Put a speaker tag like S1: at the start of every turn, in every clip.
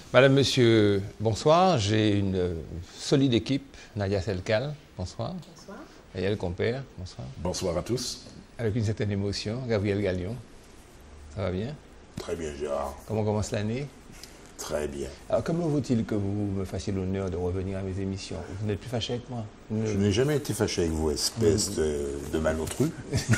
S1: Madame, Monsieur, bonsoir. J'ai une solide équipe. Nadia Selkal, bonsoir.
S2: Bonsoir.
S1: Yael Compère, bonsoir.
S3: Bonsoir à tous.
S1: Avec une certaine émotion, Gabriel Gallion. Ça va bien?
S3: Très bien, Gérard.
S1: Comment commence l'année?
S3: Très bien.
S1: Alors, comment vaut-il que vous me fassiez l'honneur de revenir à mes émissions? Vous n'êtes plus fâché avec moi?
S3: Je n'ai jamais été fâché avec vous, espèce de malotru.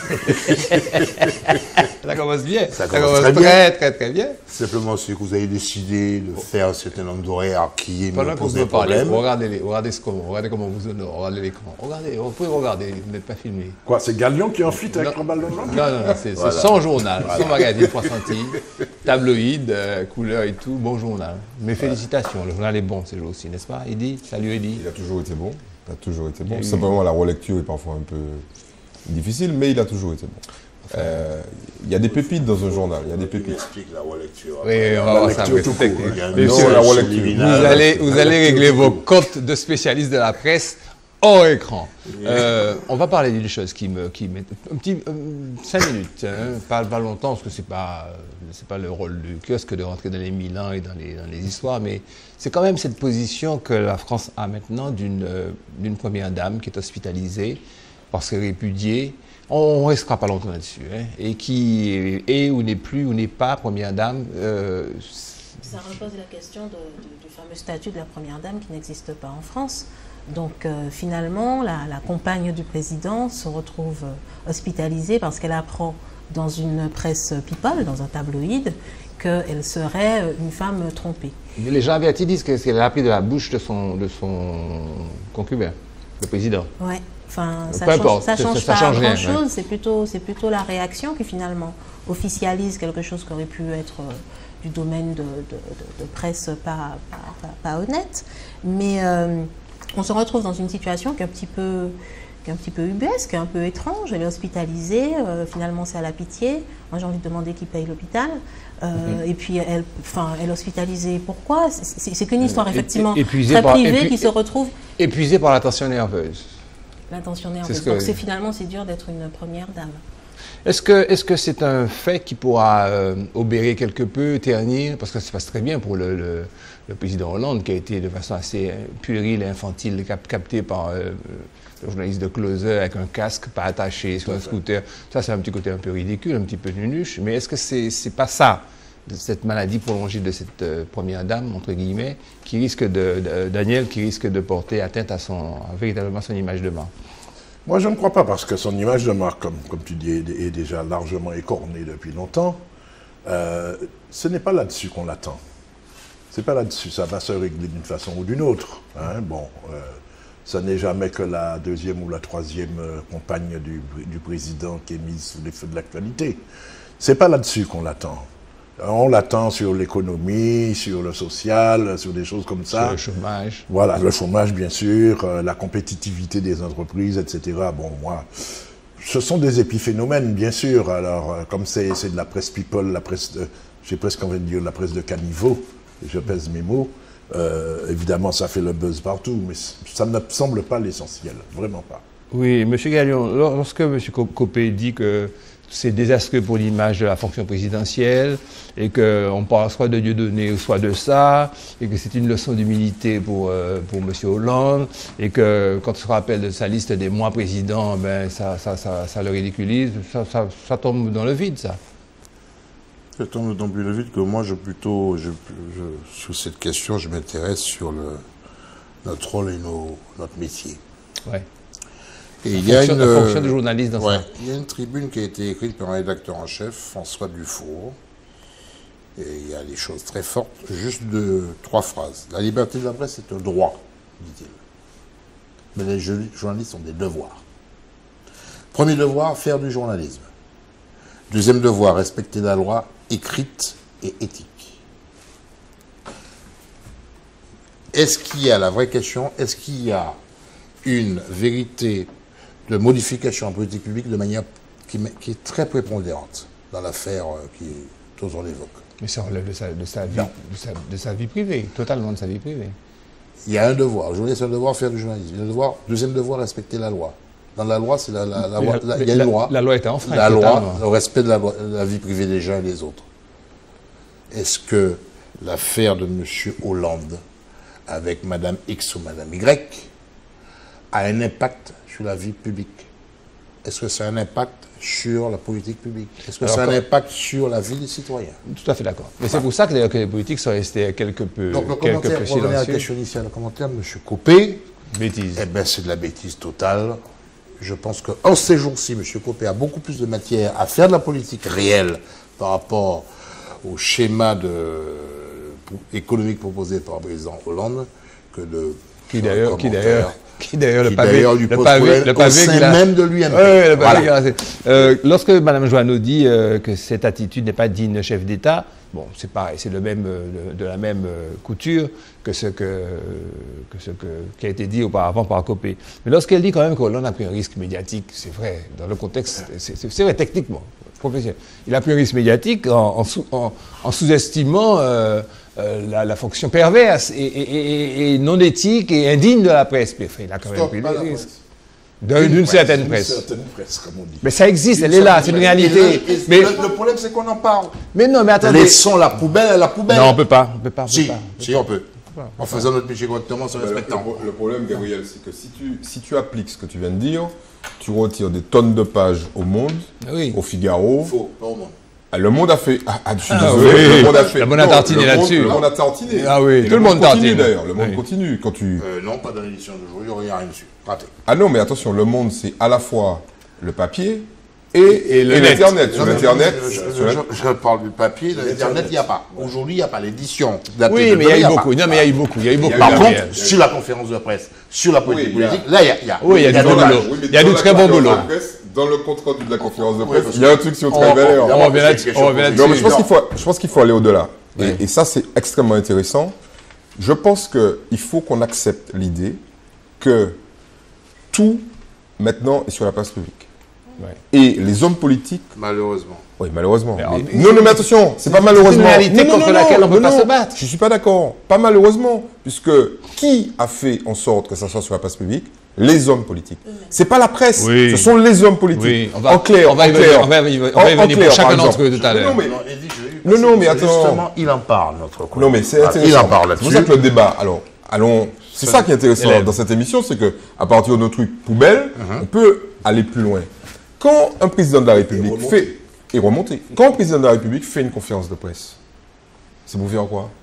S1: Ça commence bien.
S3: Ça commence très bien.
S1: Très bien.
S3: Simplement, c'est que vous avez décidé de faire un certain nombre d'horaires qui
S1: Pendant
S3: me
S1: que vous
S3: posent
S1: me
S3: des
S1: parlez,
S3: problèmes.
S1: regardez comment vous honore, regardez l'écran. Regardez, vous pouvez regarder, vous n'êtes pas filmé.
S3: Quoi, c'est Gallion qui est en fuite avec
S1: Non.
S3: Robal London?
S1: Non, c'est
S3: Voilà.
S1: son journal, son magazine 3 centimes, tabloïd, couleur et tout, bon journal. Mes félicitations, le journal est bon ces jours-ci, n'est-ce pas, Eddy? Salut Eddy.
S4: Il a toujours été bon. Il a toujours été bon.
S1: Il y a eu-
S4: Simplement, la relecture est parfois un peu difficile, mais il a toujours été bon. Il y a des pépites dans un journal. Il y a des
S3: Il
S4: pépites.
S3: explique la relecture.
S1: Oui, on va
S3: La
S1: voir ça.
S3: lecture
S1: mais
S3: tout
S1: c'est
S3: court.
S1: technique.
S3: Il y a un
S1: Monsieur,
S3: nom
S4: la relecture.
S3: subliminal.
S1: Vous allez régler vos comptes de spécialistes de la presse hors écran. On va parler d'une chose qui m'est un petit 5 minutes, hein, pas longtemps parce que c'est pas le rôle du kiosque de rentrer dans les Milans et dans les histoires, mais c'est quand même cette position que la France a maintenant d'une première dame qui est hospitalisée parce qu'elle est répudiée. On ne restera pas longtemps là-dessus, hein, et qui est ou n'est plus ou n'est pas première dame.
S2: Ça repose la question du fameux statut de la première dame qui n'existe pas en France. Donc finalement, la compagne du président se retrouve hospitalisée parce qu'elle apprend dans une presse people, dans un tabloïd, qu'elle serait une femme trompée.
S1: Mais les gens avertis disent qu'elle a appris de la bouche de son concubin, le président.
S2: Ouais. Enfin,
S1: Peu importe,
S2: ça change
S1: ça
S2: pas
S1: change rien,
S2: grand-chose, c'est plutôt la réaction qui finalement officialise quelque chose qui aurait pu être du domaine de presse pas honnête. Mais on se retrouve dans une situation qui est un petit peu ubuesque, un peu étrange. Elle est hospitalisée, finalement c'est à la pitié. Moi j'ai envie de demander qui paye l'hôpital. Et puis elle est hospitalisée. Pourquoi? C'est qu'une histoire effectivement très privée qui se retrouve...
S1: Épuisée par la tension nerveuse.
S2: L'intention nerveuse. Donc finalement c'est dur d'être une première dame.
S1: Est-ce que c'est un fait qui pourra obérer quelque peu, ternir, parce que ça se passe très bien pour le président Hollande, qui a été de façon assez puérile et infantile capté par le journaliste de Closer avec un casque pas attaché sur un scooter. Ça, c'est un petit côté un peu ridicule, un petit peu nunuche. Mais est-ce que c'est pas ça, cette maladie prolongée de cette première dame, entre guillemets, qui risque Daniel, qui risque de porter atteinte à véritablement son image de marque?
S3: Moi, je ne crois pas, parce que son image de marque, comme tu dis, est déjà largement écornée depuis longtemps. Ce n'est pas là-dessus qu'on l'attend. C'est pas là-dessus. Ça va se régler d'une façon ou d'une autre. Hein. Bon, ce n'est jamais que la deuxième ou la troisième compagne du président qui est mise sous les feux de l'actualité. C'est pas là-dessus qu'on l'attend. On l'attend sur l'économie, sur le social, sur des choses comme ça.
S1: Sur le chômage.
S3: Voilà, le chômage, bien sûr, la compétitivité des entreprises, etc. Bon, moi, ce sont des épiphénomènes, bien sûr. Alors, comme c'est de la presse people, j'ai presque envie de dire la presse de caniveau, je pèse mes mots, évidemment, ça fait le buzz partout, mais ça ne me semble pas l'essentiel, vraiment pas.
S1: Oui, M. Gallion, lorsque M. Copé dit que c'est désastreux pour l'image de la fonction présidentielle et qu'on parle soit de Dieudonné ou soit de ça, et que c'est une leçon d'humilité pour M. Hollande, et que quand on se rappelle de sa liste des mois présidents, ben, ça le ridiculise, ça tombe dans le vide, ça.
S5: Ça tombe dans le vide que moi, sur cette question, je m'intéresse sur notre rôle et notre métier.
S1: Ouais.
S5: Et
S1: La fonction de journaliste dans ça.
S5: Il y a une tribune qui a été écrite par un rédacteur en chef, François Dufour. Et il y a des choses très fortes, juste 3 phrases. La liberté de la presse est un droit, dit-il. Mais les journalistes ont des devoirs. Premier devoir, faire du journalisme. Deuxième devoir, respecter la loi écrite et éthique. Est-ce qu'il y a, la vraie question, est-ce qu'il y a une vérité de modification en politique publique de manière qui est très prépondérante dans l'affaire dont on évoque?
S1: Mais ça relève de sa vie privée, totalement de sa vie privée.
S5: Il y a un devoir. Le journaliste a un devoir, faire du journalisme. Deuxième devoir, respecter la loi. Dans la loi, c'est il y a une loi.
S1: La loi est enfreinte.
S5: La loi, le respect de la vie privée des gens et des autres. Est-ce que l'affaire de M. Hollande avec Mme X ou Mme Y a un impact sur la vie publique? Est-ce que ça a un impact sur la politique publique? Est-ce que ça a un impact sur la vie des citoyens?
S1: Tout à fait d'accord. Mais c'est pour ça que les politiques sont restés quelque peu
S5: Donc le commentaire, pour revenir à la
S1: silencieux.
S5: question initiale, le commentaire de M. Copé,
S1: Bêtise.
S5: eh bien c'est de la bêtise totale. Je pense qu'en ces jours-ci, M. Copé a beaucoup plus de matière à faire de la politique réelle par rapport au schéma économique proposé par le président Hollande que de...
S1: Qui d'ailleurs, le
S5: qui
S1: pavé,
S5: d'ailleurs lui pose problème au sein
S1: qu'il a-
S5: même de l'UMP.
S1: Ouais, le pavé
S5: Voilà.
S1: qu'il a- lorsque Mme Joanneau dit que cette attitude n'est pas digne de chef d'État, bon, c'est pareil, c'est le même, de la même couture que ce qui a été dit auparavant par Copé. Mais lorsqu'elle dit quand même qu'Hollande a pris un risque médiatique, c'est vrai, dans le contexte, c'est vrai techniquement, professionnel. Il a pris un risque médiatique en sous-estimant la fonction perverse et non éthique et indigne de la presse. Mais enfin, il a quand même pris des risques. D'une certaine presse.
S3: Une certaine presse, comme on dit.
S1: Mais ça existe, elle est là, c'est une réalité.
S5: Mais
S1: Mais,
S5: le problème, c'est qu'on en parle.
S1: mais non, mais attendez.
S5: Laissons la poubelle à la poubelle.
S1: Non, on peut pas.
S5: Si, on peut. En faisant notre métier correctement, en se respectant.
S4: Le problème, Gabriel, c'est que si tu appliques ce que tu viens de dire, tu retires des tonnes de pages au Monde,
S1: Oui.
S4: au Figaro.
S5: Faux, pas au monde.
S4: Le Monde a fait. Je suis
S1: Ah
S4: désolé,
S1: oui.
S4: le Monde a fait.
S1: Le Monde a
S4: non,
S1: tartiné
S4: le Monde-
S1: là-dessus.
S4: Le Monde a tartiné.
S1: Ah oui,
S4: Et
S1: tout le monde
S4: continue
S1: tartine.
S4: d'ailleurs. Le Monde
S1: Oui.
S4: continue. Quand tu.
S5: Non, pas dans l'édition d'aujourd'hui, il n'y a rien dessus. Raté.
S4: Ah non, mais attention, le Monde, c'est à la fois le papier et
S1: le net.
S4: l'Internet. Sur l'Internet.
S5: Je parle du papier, de l'Internet, il n'y a pas. Aujourd'hui, il n'y a pas l'édition. datée
S1: Oui,
S5: de
S1: mais il y a eu
S5: demain,
S1: beaucoup. Non, mais il y a eu beaucoup. Il y a eu beaucoup.
S5: Par
S1: Gabriel.
S5: contre, sur la conférence de presse, sur la politique
S4: Oui, il y a-
S5: politique, là, il y a.
S1: Oui, il y a du bon
S5: dommage.
S1: boulot. Il y a du très bon boulot.
S4: Dans le compte rendu de la conférence de
S5: Oui,
S4: presse,
S5: parce
S4: il y a un truc sur très belle heure.
S1: On revient là-dessus. On revient là-dessus.
S4: Non, mais je pense qu'il faut aller au-delà.
S1: Ouais.
S4: Et ça, c'est extrêmement intéressant. Je pense qu'il faut qu'on accepte l'idée que tout, maintenant, est sur la place publique.
S1: Ouais.
S4: Et les hommes politiques,
S5: Malheureusement.
S4: oui, malheureusement.
S1: Mais
S4: Non, mais attention, c'est pas malheureusement.
S1: C'est une réalité contre laquelle on peut pas se battre.
S4: Je suis pas d'accord. Pas malheureusement. Puisque qui a fait en sorte que ça soit sur la place publique? Les hommes politiques. C'est pas la presse.
S1: Oui.
S4: Ce sont les hommes politiques.
S1: Oui,
S4: en clair,
S1: on va y
S4: en
S1: venir,
S4: clair.
S1: on va y venir
S4: En
S1: pour
S4: clair,
S1: chacun
S4: par
S1: d'entre eux
S4: exemple.
S1: tout à l'heure.
S4: Non, mais,
S5: Non, Eddy, je l'ai eu
S4: Non, non, mais
S5: parce que
S4: attends.
S5: Justement, il en parle, notre collègue.
S4: non, mais c'est
S5: Ah,
S4: intéressant.
S5: il en parle
S4: C'est pour
S5: là-dessus.
S4: ça que le débat, alors, allons, c'est ça qui est intéressant
S1: élève.
S4: dans cette émission, c'est que à partir de nos trucs poubelles, on peut aller plus loin. Quand un président de la République fait, et remonter, quand un président de la République fait une conférence de presse, c'est pour faire quoi?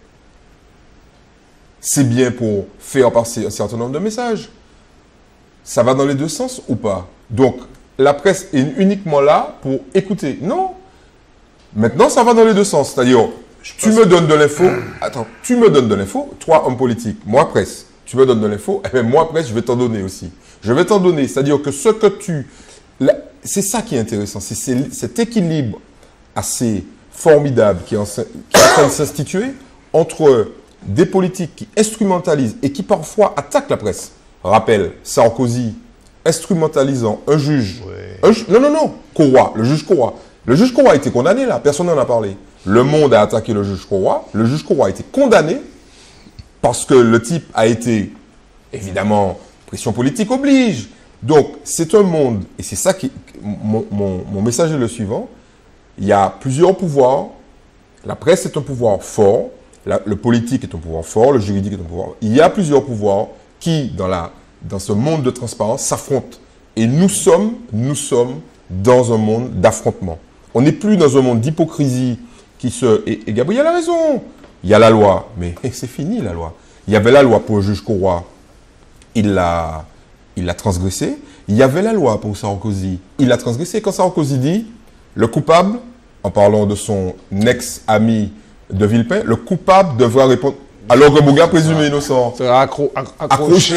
S4: C'est bien pour faire passer un certain nombre de messages. Ça va dans les deux sens ou pas? Donc, la presse est uniquement là pour écouter. Non. Maintenant, ça va dans les deux sens. C'est-à-dire, tu me donnes de l'info. Attends, tu me donnes de l'info, toi, homme politique, moi, presse. Tu me donnes de l'info, et bien moi, presse, je vais t'en donner aussi. Je vais t'en donner. C'est-à-dire que ce que tu... C'est ça qui est intéressant. C'est cet équilibre assez formidable qui est en train de s'instituer entre des politiques qui instrumentalisent et qui parfois attaquent la presse. Rappel, Sarkozy instrumentalisant un juge. Non, Kouroua, le juge Kouroua. Le juge Kouroua a été condamné là, personne n'en a parlé. Le Monde a attaqué le juge Kouroua. Le juge Kouroua a été condamné parce que le type a été, évidemment, pression politique oblige. Donc, c'est un monde, et c'est ça qui... Mon message est le suivant. Il y a plusieurs pouvoirs. La presse est un pouvoir fort. Le politique est un pouvoir fort. Le juridique est un pouvoir. Il y a plusieurs pouvoirs qui, dans ce monde de transparence, s'affrontent. Et nous sommes dans un monde d'affrontement. On n'est plus dans un monde d'hypocrisie qui se... Et Gabriel a raison. Il y a la loi, mais c'est fini la loi. Il y avait la loi pour le juge Kouroua. Il l'a transgressé. Il y avait la loi pour Sarkozy. Il l'a transgressé. Quand Sarkozy dit, le coupable, en parlant de son ex-ami de Villepin, le coupable devra répondre... Alors que Bouga présumé innocent.
S1: Sera accroché.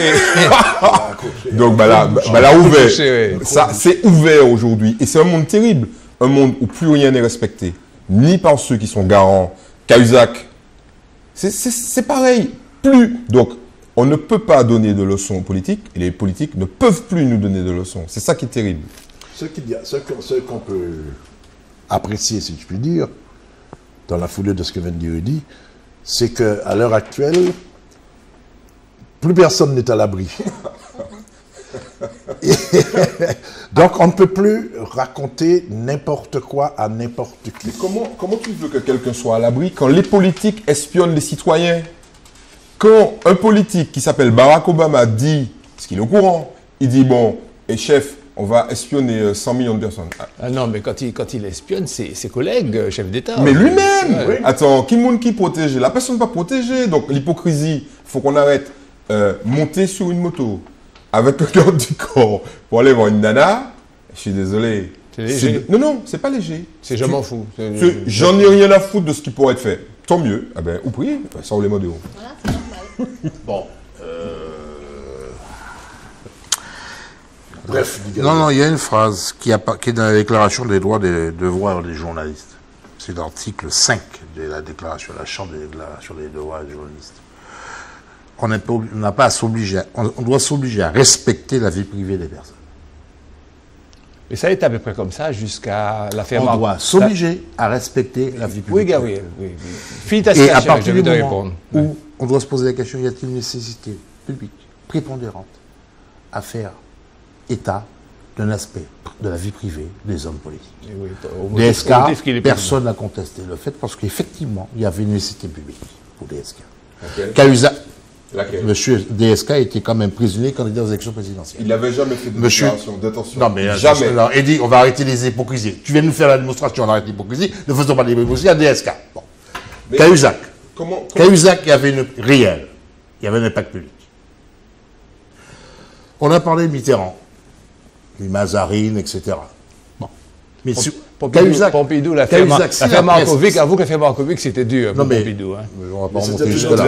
S4: Donc, là, ouvert.
S1: Accroché, oui.
S4: Ça, c'est ouvert aujourd'hui. Et c'est un monde terrible. Un monde où plus rien n'est respecté. Ni par ceux qui sont garants. Cahuzac. C'est pareil. Plus. Donc, on ne peut pas donner de leçons aux politiques. Et les politiques ne peuvent plus nous donner de leçons. C'est ça qui est terrible.
S3: Ce qu'on peut apprécier, si je puis dire, dans la foulée de ce que vient de dire Eddy, c'est qu'à l'heure actuelle, plus personne n'est à l'abri. Donc, on ne peut plus raconter n'importe quoi à n'importe qui.
S4: Mais comment tu veux que quelqu'un soit à l'abri quand les politiques espionnent les citoyens? Quand un politique qui s'appelle Barack Obama dit, parce qu'il est au courant, il dit, bon, et chef, on va espionner 100 millions de personnes.
S1: Ah non, mais quand il espionne ses collègues, chefs d'État.
S4: Mais lui-même
S1: Ouais.
S4: Attends, qui protégé? La personne pas protégée. Donc l'hypocrisie, il faut qu'on arrête. Monter sur une moto avec un garde du corps pour aller voir une nana, je suis désolé.
S1: C'est léger.
S4: Non, c'est pas léger.
S1: Je m'en fous.
S4: J'en ai rien à foutre de ce qui pourrait être fait. Tant mieux. Ah ben, ou priez, ça roule les mots de haut.
S2: Voilà, c'est normal.
S3: Bon. Bref.
S5: Non, il y a une phrase qui est dans la déclaration des droits et des devoirs des journalistes. C'est l'article 5 de la déclaration, la charte de déclaration des devoirs des journalistes. On n'a pas à s'obliger, on doit s'obliger à respecter la vie privée des personnes.
S1: Mais ça est à peu près comme ça jusqu'à l'affaire
S5: On doit s'obliger à respecter la vie privée.
S1: Oui, Gabriel, oui. Félicitations,
S5: Et à
S1: je
S5: partir
S1: vais
S5: du
S1: te
S5: moment
S1: répondre.
S5: où on doit se poser la question, y a-t-il une nécessité publique, prépondérante, à faire état d'un aspect de la vie privée des hommes politiques?
S1: Oui, au motif qu'il est
S5: DSK, personne n'a contesté le fait parce qu'effectivement, il y avait une nécessité publique pour DSK.
S4: Okay.
S5: Cahuzac,
S4: Laquelle?
S5: Monsieur DSK était quand même prisonnier candidat aux élections présidentielles.
S4: Il n'avait jamais fait de
S5: Monsieur-
S4: déclaration d'intention.
S5: Non, mais
S4: jamais.
S5: alors, il dit on va arrêter les hypocrisies. Tu viens de nous faire la démonstration, on arrête l'hypocrisie. Ne faisons pas l'hypocrisie à DSK. Bon.
S4: Mais
S5: Cahuzac.
S4: Comment
S5: Cahuzac, il y avait une réelle. Il y avait un impact public. On a parlé de Mitterrand, les Mazarines, etc. Bon. Mais sur
S1: Pompidou, l'affaire Markovic, avoue que l'affaire Markovic, c'était dur
S5: Non,
S1: pour
S5: mais-
S1: Pompidou. Hein.
S5: On va pas
S3: Mais
S5: remonter
S3: c'était
S5: jusque-là.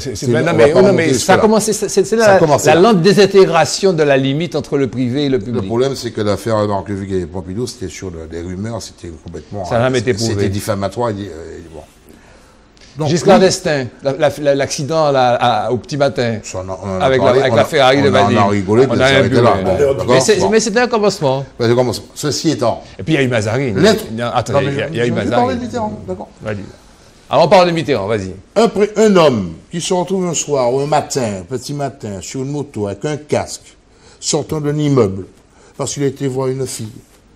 S1: Non, mais ça a commencé, c'est la lente désintégration de la limite entre le privé et le
S5: Le
S1: public.
S5: problème, c'est que l'affaire Markovic et Pompidou, c'était sur des rumeurs, c'était complètement...
S1: Ça n'a jamais été prouvé.
S5: C'était diffamatoire. Bon. Donc,
S1: Giscard
S5: oui,
S1: d'Estaing, l'accident au petit matin,
S5: ça, on en a
S1: avec
S5: parlé,
S1: la Ferrari de Vadim.
S5: On a rigolé,
S1: On
S5: mais
S1: a
S5: ça
S1: rien
S5: arrêté
S1: bu,
S5: là.
S1: ouais.
S5: Bon, d'accord, bon.
S1: Mais c'était un commencement.
S5: Ben, ceci étant...
S1: Et puis il y a eu Mazarine.
S5: Lettre.
S1: Non, attendez, il y a eu
S5: Je parlais de
S1: Mazarine.
S5: Mitterrand, d'accord.
S1: Vas-y. Alors on parle de Mitterrand, vas-y.
S5: Un homme qui se retrouve un soir ou un matin, petit matin, sur une moto avec un casque, sortant d'un immeuble, parce qu'il a été voir une fille.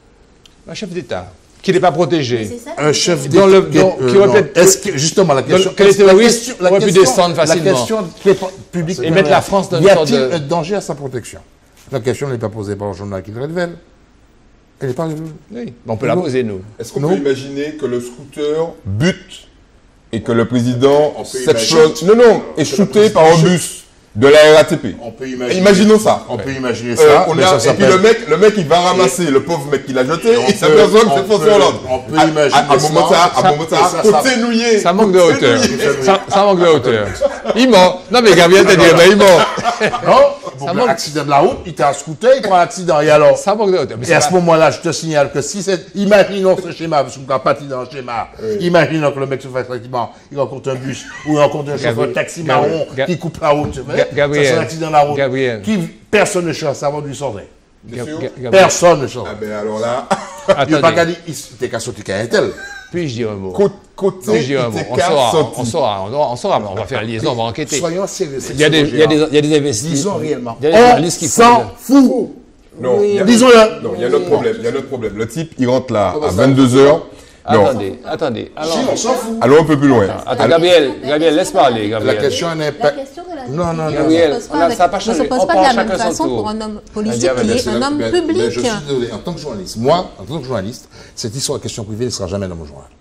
S1: Un chef d'État qui n'est pas protégé.
S2: C'est ça.
S5: Un chef
S1: Dans
S5: d'État.
S1: qui aurait peut-être-
S5: Est-ce que, justement, la question.
S1: que les terroristes
S5: la question-
S1: auraient pu
S5: question-
S1: descendre facilement.
S5: La question publique.
S1: Et mettre la France dans une
S5: Y
S1: sorte
S5: a-t-il
S1: de-
S5: un danger à sa protection? La question n'est pas posée par le journal qui révèle. Elle n'est pas.
S1: Oui, on peut la poser, nous.
S4: Est-ce qu'on
S5: Non.
S4: peut imaginer que le scooter bute et que le président,
S3: On peut
S4: cette
S3: imaginer-
S4: chose, est shooté par un bus de la RATP?
S5: On peut imaginer.
S4: Imaginons ça.
S5: On peut imaginer ça.
S4: On
S5: mais
S4: a-
S5: ça
S4: et puis
S5: s'appelle-
S4: le mec, il va ramasser le pauvre mec qui l'a jeté
S5: on
S4: et sa
S5: peut-
S4: personne
S5: on
S4: fait François
S5: peut-
S4: Hollande.
S5: on peut
S4: À-
S5: imaginer
S4: à moment
S5: ça.
S4: à moment ça,
S5: ça-
S4: côté nouillé.
S1: Ça manque de
S4: Côté
S1: hauteur.
S4: nouillé.
S1: Ça manque de hauteur. Il ment. Non mais Gabriel t'a dit, il ment.
S5: Non, pour
S1: Ça
S5: un
S1: manque-
S5: accident de la route, il était en scooter, il prend l'accident. Et alors?
S1: Ça manque de hauteur. Mais
S5: Et
S1: c'est
S5: à
S1: pas-
S5: ce moment-là, je te signale que si c'est. Imaginons ce schéma, parce qu'on n'a pas dit dans le schéma. Imaginons que le mec se fasse effectivement, il rencontre un bus ou il rencontre un chauffeur de taxi marron qui coupe la route.
S1: Gabriel.
S5: Ça, c'est un accident de la route.
S1: Gabriel.
S5: Personne ne cherche à savoir d'où il sortait.
S1: Gabriel,
S5: Personne ne cherche.
S4: Ah ben alors là,
S5: Il n'y a pas qu'à
S1: attendez,
S5: dire, t'es qu'à sauter qu'à un tel.
S1: puis-je dire un mot?
S4: côté,
S1: Puis-je dire un mot?
S4: il
S1: On
S4: était
S1: saura, on saura, mais on va faire la liaison, on va enquêter.
S5: Soyons sérieux.
S1: Il y a des investissements.
S5: Disons réellement.
S1: Il y a des
S5: On
S1: journalistes qui font.
S5: s'en fout.
S4: Non, il y a-
S5: Disons-le.
S4: non, il y a un autre problème. Il y a un autre problème. Le type, il rentre là à 22h. Non,
S1: Attendez.
S5: Si, on s'en fout.
S4: allons un peu plus loin.
S1: Attends, Gabriel, laisse parler,
S5: La
S1: Gabriel.
S5: question n'est
S2: La
S5: pas.
S2: question de la
S5: Non, non, non.
S1: Gabriel,
S2: ne se pose
S1: on a-
S2: pas,
S1: ça a pas
S2: ne se
S1: changé.
S2: pose
S1: On
S2: pas de
S1: prend
S2: la même
S1: chacun son
S2: façon
S1: tour.
S2: pour un homme
S1: Ah,
S2: politique
S1: bien,
S2: qui est un homme
S5: Mais
S2: public.
S5: je suis désolé, en tant que journaliste, moi, en tant que journaliste, cette histoire de question privée ne sera jamais dans mon journal.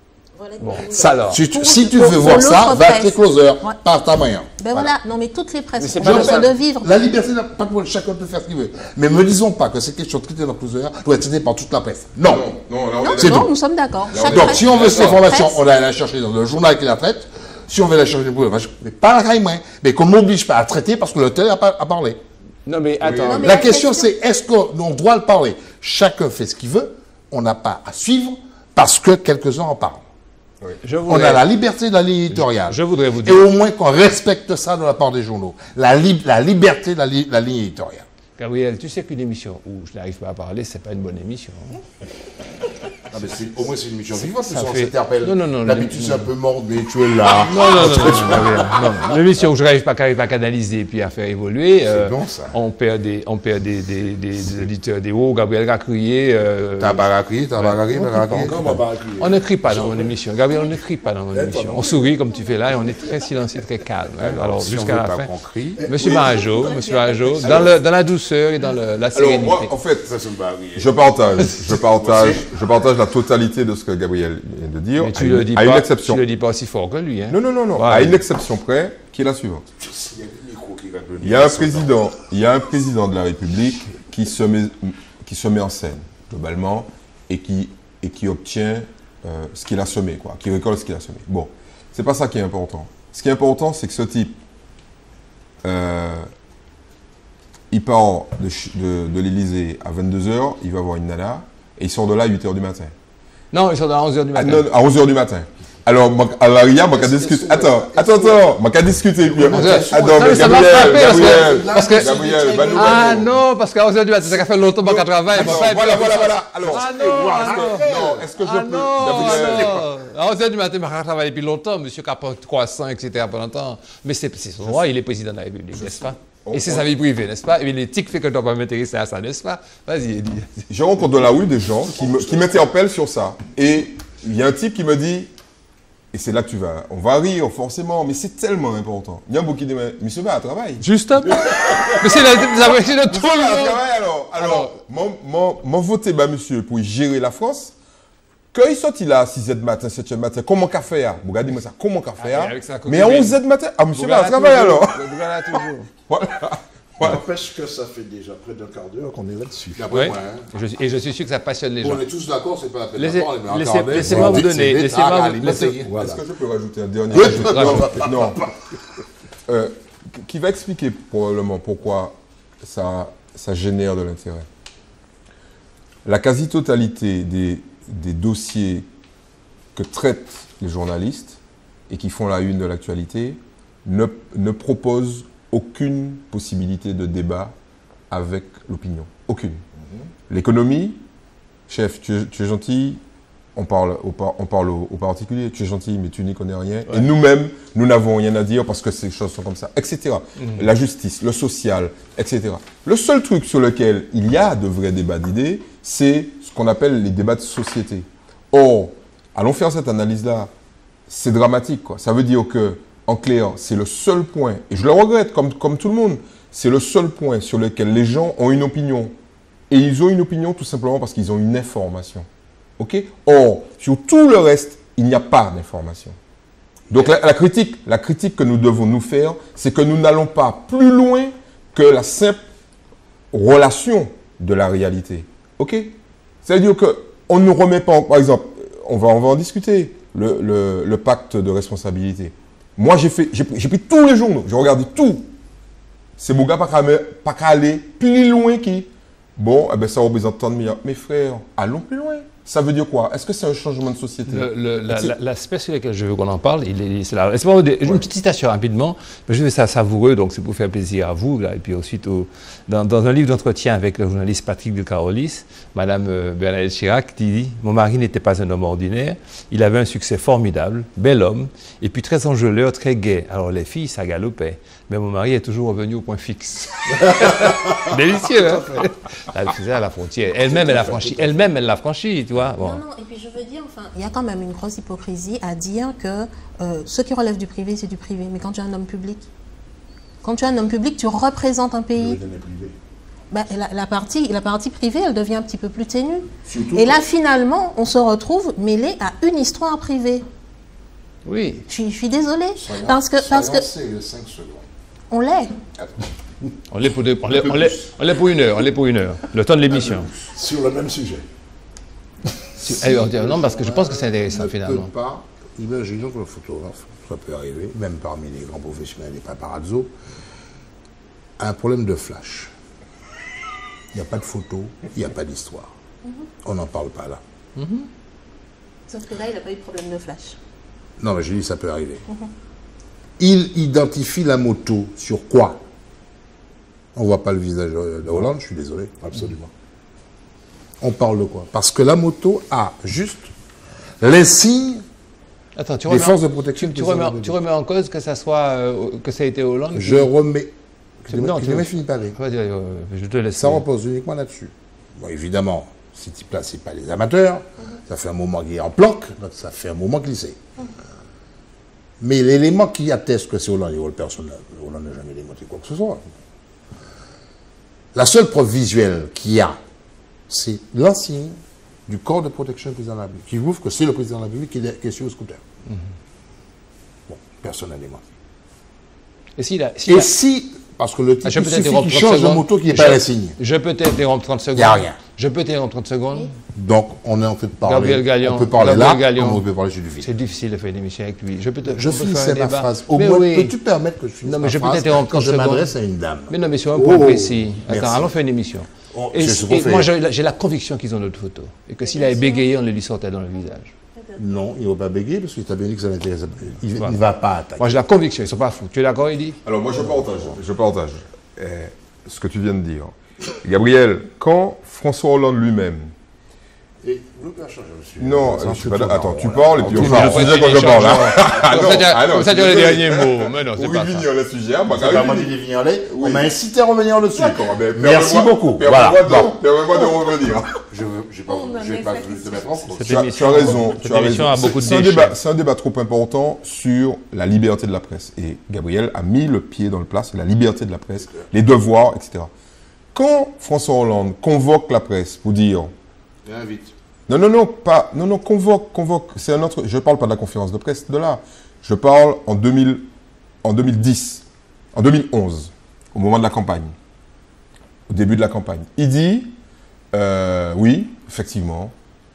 S1: Ça alors.
S5: Si
S2: Pour-
S5: tu
S2: pour-
S5: veux
S2: pour
S5: voir ça,
S2: l'autre
S5: va à
S2: presse.
S5: tes closers,
S2: Ouais.
S5: par ta moyen.
S2: Ben voilà, non mais toutes les
S1: Mais
S2: presses
S1: c'est
S2: ont
S1: pas
S2: besoin
S1: la-
S2: de vivre.
S5: La liberté, pas pour chacun peut faire ce qu'il veut. Mais ne disons pas que cette question traitée dans closer doit être traitée par toute la presse. Non.
S4: Non, là, on
S2: Non,
S4: est
S5: C'est
S2: non,
S5: tout.
S2: nous sommes d'accord. Chaque
S5: Donc,
S2: presse-
S5: si on veut cette information,
S2: presse-
S5: on va la chercher dans le journal qui la traite. Si on veut la chercher, mais pas la caille, mais qu'on m'oblige pas à traiter parce que le tel a parlé.
S1: Non mais attends.
S2: Non, mais
S5: La
S2: la
S5: question,
S2: question-
S5: c'est est-ce qu'on doit le parler? Chacun fait ce qu'il veut. On n'a pas à suivre parce que quelques-uns en parlent.
S1: Je
S5: On
S1: voudrais-
S5: a la liberté de la ligne éditoriale.
S1: Je voudrais vous
S5: Et
S1: dire.
S5: au moins qu'on respecte ça de la part des journaux. La liberté de la ligne éditoriale.
S1: Gabriel, tu sais qu'une émission où je n'arrive pas à parler, c'est pas une bonne émission. Hein.
S5: Ah, mais au moins, c'est une mission vivante,
S1: Ça
S5: on
S1: fait-
S5: s'interpelle.
S1: Non.
S5: D'habitude, c'est un peu mort, mais tu es là.
S1: Non. L'émission où je n'arrive pas à canaliser et puis à faire évoluer,
S5: C'est bon, ça.
S1: on perd des éditeurs des hauts. Gabriel a crié.
S5: T'as pas crié, t'as pas crié.
S3: Encore, on va pas accueillir.
S1: On ne crie pas dans mon émission. Gabriel, on ne crie pas dans mon émission. On sourit comme tu fais là et on est très silencieux, très calme. Alors,
S5: Si on
S1: jusqu'à
S5: veut
S1: la
S5: pas
S1: fin.
S5: qu'on crie,
S1: Monsieur Marajo, dans la douceur et dans la
S4: Alors
S1: sérénité.
S4: moi, en fait,
S5: ça se bat rire.
S4: je partage la totalité de ce que Gabriel vient de dire,
S1: Mais tu le dis
S4: à une
S1: pas,
S4: exception.
S1: tu le dis pas aussi fort que lui. Hein.
S4: Non,
S1: Ouais.
S4: à une exception près, qui est la suivante.
S5: Il y a le micro qui va venir.
S4: Il y a un président de la République qui se met en scène, globalement, et qui obtient ce qu'il a semé, quoi, qui récolte ce qu'il a semé. Bon, c'est pas ça qui est important. Ce qui est important, c'est que ce type, il part de l'Élysée à 22h, il va voir une nana, et il sort de là à 8h du matin.
S1: Non, ils sont à 11h du
S4: Ah,
S1: matin.
S4: non, à 11h du matin. Alors, à l'arrière, moi, qu'à discuter. Attends, moi, qu'à discuter. Puis,
S1: Non,
S4: attends,
S1: mais ça m'a frappé parce que-
S4: Gabriel, va nous
S1: Ah non, parce qu'à 11h du matin, ça fait longtemps qu'à travailler.
S4: Voilà. Alors,
S1: Ah non,
S4: est-ce que je
S1: Ah
S4: peux,
S1: non,
S4: Gabriel,
S1: à 11h du matin, il m'a travaillé depuis longtemps, monsieur Capot, croissant, etc. pendant longtemps. Mais c'est son droit, il est président de la République, n'est-ce pas? Et c'est sa vie privée, n'est-ce pas? Et l'éthique fait que je ne dois pas m'intéresser à ça, n'est-ce pas? Vas-y, Eddie.
S4: je rencontre dans la rue des gens qui m'interpellent sur ça. Et il y a un type qui me dit, et c'est là que on va rire forcément, mais c'est tellement important. Il y a beaucoup qui disent, mais monsieur va à travail.
S1: Justement. Mais c'est le tout
S4: Monsieur va à
S1: le monde.
S4: travail alors, mon voté, bah, monsieur, pour gérer la France, quand il sortit là à 6h du matin, 7h du matin, comment qu'a fait? Regardez-moi ça, comment qu'a fait?
S1: Ah, avec sa
S4: Mais à 11h du matin, monsieur va à travail alors.
S1: Voilà toujours.
S4: Voilà.
S3: N'empêche que ça fait déjà près d'un quart d'heure qu'on est là-dessus.
S5: D'après
S1: Oui.
S5: moi, hein.
S1: Et je suis sûr que ça passionne les gens.
S5: On est tous d'accord, c'est pas la peine
S1: Laissez-
S5: d'en parler, mais
S1: laissez-
S5: encore un
S1: laissez-moi
S5: mec,
S1: vous
S5: c'est
S1: donner-
S5: vite,
S1: laissez-moi
S5: ah,
S1: vous-
S5: allez,
S1: laissez-
S5: essayez.
S3: Voilà.
S4: Est-ce que je peux rajouter un dernier
S1: Rajoute.
S4: Non. Qui va expliquer probablement pourquoi ça génère de l'intérêt. La quasi-totalité des dossiers que traitent les journalistes et qui font la une de l'actualité ne proposent aucune possibilité de débat avec l'opinion. Aucune. L'économie, chef, tu es gentil, on parle au particulier, tu es gentil, mais tu n'y connais rien. Et nous-mêmes, nous n'avons rien à dire parce que ces choses sont comme ça, etc. La justice, le social, etc. Le seul truc sur lequel il y a de vrais débats d'idées, c'est ce qu'on appelle les débats de société. Or, allons faire cette analyse-là, c'est dramatique, quoi. Ça veut dire que, en clair, c'est le seul point, et je le regrette comme tout le monde, c'est le seul point sur lequel les gens ont une opinion. Et ils ont une opinion tout simplement parce qu'ils ont une information. Ok? Or, sur tout le reste, il n'y a pas d'information. Donc la critique que nous devons nous faire, c'est que nous n'allons pas plus loin que la simple relation de la réalité. Ok? C'est-à-dire qu'on ne remet pas, par exemple, on va en discuter, le pacte de responsabilité. Moi, j'ai pris tous les journaux, j'ai regardé tout. C'est mon gars pas qu'à aller plus loin qui. Bon, eh ben, ça représente tant de milliards. Mes frères, allons plus loin. Ça veut dire quoi? Est-ce que c'est un changement de société?
S1: L'aspect sur lequel je veux qu'on en parle, c'est là. Laissez-moi une petite citation rapidement, mais je fais ça savoureux, donc c'est pour faire plaisir à vous. Là, et puis ensuite, dans un livre d'entretien avec le journaliste Patrick de Carolis, Madame Bernadette Chirac dit « Mon mari n'était pas un homme ordinaire, il avait un succès formidable, bel homme, et puis très enjôleur, très gai. Alors les filles, ça galopait, mais mon mari est toujours revenu au point fixe. » Délicieux, hein? Elle faisait à la frontière. Elle-même, elle l'a franchi, tu vois. Bon.
S2: Non, et puis je veux dire, enfin, il y a quand même une grosse hypocrisie à dire que ce qui relève du privé, c'est du privé. Mais quand tu es un homme public, tu représentes un pays. Ben, la partie privée, elle devient un petit peu plus ténue. Et là, finalement, on se retrouve mêlé à une histoire privée.
S1: Oui.
S2: Je suis désolée. Parce que
S5: C'est 5 secondes.
S2: on l'est.
S1: On l'est pour une heure, le temps de l'émission.
S3: Sur le même sujet.
S1: Non, parce que je pense que c'est intéressant finalement.
S5: Ne peut pas, imaginons que le photographe, ça peut arriver, même parmi les grands professionnels, les paparazzo, a un problème de flash. Il n'y a pas de photo, il n'y a pas d'histoire. On n'en parle pas là.
S2: Sauf que là, il n'a pas eu de problème de flash.
S5: Non, mais j'ai dit ça peut arriver. Il identifie la moto sur quoi? On ne voit pas le visage de Hollande, je suis désolé.
S3: Absolument.
S5: on parle de quoi? Parce que la moto a juste les signes
S1: Attends,
S5: des forces de protection.
S1: tu remets en cause que ça a été Hollande.
S5: Je remets.
S1: Non,
S5: tu m'as fini de parler.
S1: Je te laisse.
S5: Ça repose uniquement là-dessus. Bon, évidemment, ces types-là, ce n'est pas les amateurs. Ça fait un moment qu'il est en planque, donc ça fait un moment qu'il sait. Mais l'élément qui atteste que c'est Hollande, personne, Hollande n'a jamais démontré quoi que ce soit. La seule preuve visuelle qu'il y a, c'est l'insigne du corps de protection du président de la République, qui prouve que c'est le président de la République qui est sur le scooter. Bon, personne n'a démontré.
S1: Et si
S5: parce que le type,
S1: je peux
S5: il suffit
S1: t'interrompre
S5: qu'il
S1: 30
S5: change de
S1: secondes.
S5: moto qui n'est pas l'insigne.
S1: Je peux t'interrompre 30 secondes.
S5: Il n'y a rien.
S1: Je peux t'interrompre 30 secondes.
S5: Donc, on est en train de parler.
S1: Gabriel Galion.
S5: On peut parler
S1: Gabriel
S5: là,
S1: Galion.
S5: comme on peut parler sur du vide.
S1: C'est difficile de faire une émission avec lui.
S5: Je finissais ma phrase. Au
S1: Mais
S5: moins,
S1: oui.
S5: peux-tu permettre que je finisse
S1: Non, mais
S5: ma
S1: je peux
S5: phrase
S1: t'interrompre
S5: quand
S1: 30
S5: je
S1: secondes.
S5: m'adresse à une dame?
S1: Mais non, mais sur un point précis.
S5: merci.
S1: Attends, allons faire une émission. Et
S5: c'est ce qu'on fait.
S1: moi, j'ai la conviction qu'ils ont notre photo. Et que s'il avait bégayé, on le lui sortait dans le visage.
S5: Non, il ne va pas bégayer parce qu'il t'a bien dit que ça l'intéresse. Il ne va pas attaquer.
S1: Moi, j'ai la conviction, ils ne sont pas fous. Tu es d'accord, Eddy?
S4: Alors moi je partage ce que tu viens de dire. Gabriel, quand François Hollande lui-même... Non, je suis pas là. Attends, tu parles et puis on parle au sujet quand je parle.
S1: Comme ça, tu as les derniers mots. Mais non, c'est
S4: Oui,
S1: pas ça.
S4: Vignon, le sujet.
S5: C'est pas moi qui l'ai vignolé. On m'a incité à revenir dessus.
S4: D'accord, mais
S5: Merci beaucoup. Voilà.
S4: Permets-moi de revenir.
S5: Je ne vais pas te mettre en cause.
S1: Cette
S4: Tu as
S1: émission-
S4: raison.
S1: cette émission a beaucoup de
S4: C'est un
S1: déchets.
S4: débat- c'est un débat trop important sur la liberté de la presse. Et Gabriel a mis le pied dans le plat sur la liberté de la presse, les devoirs, etc. Quand François Hollande convoque la presse pour dire...
S5: Invite.
S4: Non, convoque. C'est un autre... Je ne parle pas de la conférence de presse de là. Je parle en 2010, en 2011, au moment de la campagne, au début de la campagne. Il dit, oui, effectivement,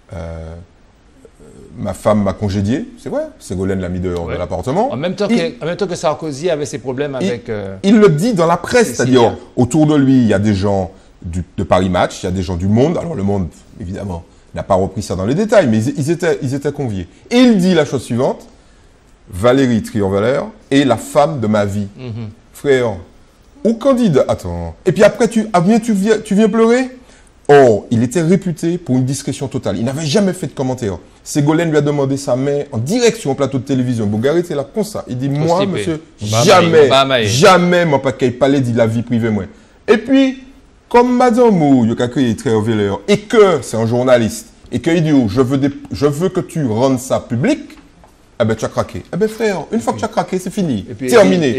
S4: ma femme m'a congédié, c'est vrai, Ségolène l'a mis dehors de l'appartement.
S1: En même temps que Sarkozy avait ses problèmes avec...
S4: Il le dit dans la presse,
S1: Cécilia.
S4: c'est-à-dire autour de lui, il y a des gens de Paris Match, il y a des gens du Monde. Alors le Monde, évidemment, n'a pas repris ça dans les détails, mais ils étaient conviés. Et il dit la chose suivante, Valérie Trierweiler est la femme de ma vie. Frère, ou candidat, attends. Et puis après, tu viens pleurer? Oh, il était réputé pour une discrétion totale. Il n'avait jamais fait de commentaire. Ségolène lui a demandé sa main en direction au plateau de télévision. Bougari était là comme ça. Il dit, moi,
S1: Constipé.
S4: monsieur,
S1: Obama.
S4: jamais, moi, pas qu'il parler de la vie privée, moi. Et puis, comme madame ou Yokakui Trierweiler, et que c'est un journaliste, et qu'il dit, oh, je veux que tu rendes ça public, eh ben, tu as craqué. Eh ben, frère, une fois que tu as craqué, c'est fini.
S1: Et puis,
S4: terminé.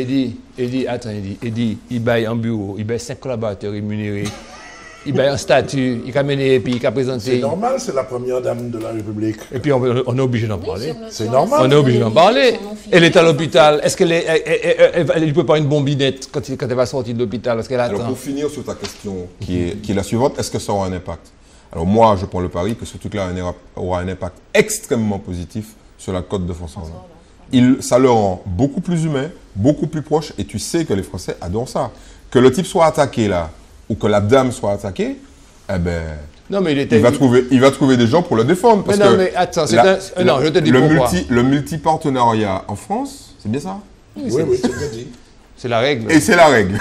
S1: Eddie, il baille un bureau, il baille 5 collaborateurs rémunérés, il baille un statut, il a mené, puis il a présenté.
S3: C'est normal, c'est la première dame de la République.
S1: Et puis, on est obligé d'en parler.
S3: C'est normal.
S1: On est obligé d'en parler. Elle est à l'hôpital. Est-ce qu'elle elle peut pas une bombinette quand elle va sortir de l'hôpital? Parce qu'elle
S4: Alors,
S1: attend.
S4: pour finir sur ta question, qui est la suivante, est-ce que ça aura un impact? Alors, moi, je prends le pari que ce truc-là aura un impact extrêmement positif sur la cote de François Hollande. Ça le rend beaucoup plus humain, beaucoup plus proche, et tu sais que les Français adorent ça. Que le type soit attaqué là, ou que la dame soit attaquée, eh ben,
S1: Non, mais
S4: il va trouver des gens pour le défendre. Parce
S1: Mais non,
S4: que
S1: mais attends,
S4: non,
S1: je te dis pourquoi.
S4: le multipartenariat en France, c'est bien ça?
S3: Oui, c'est bien dit.
S1: C'est la règle.
S4: Et c'est la règle.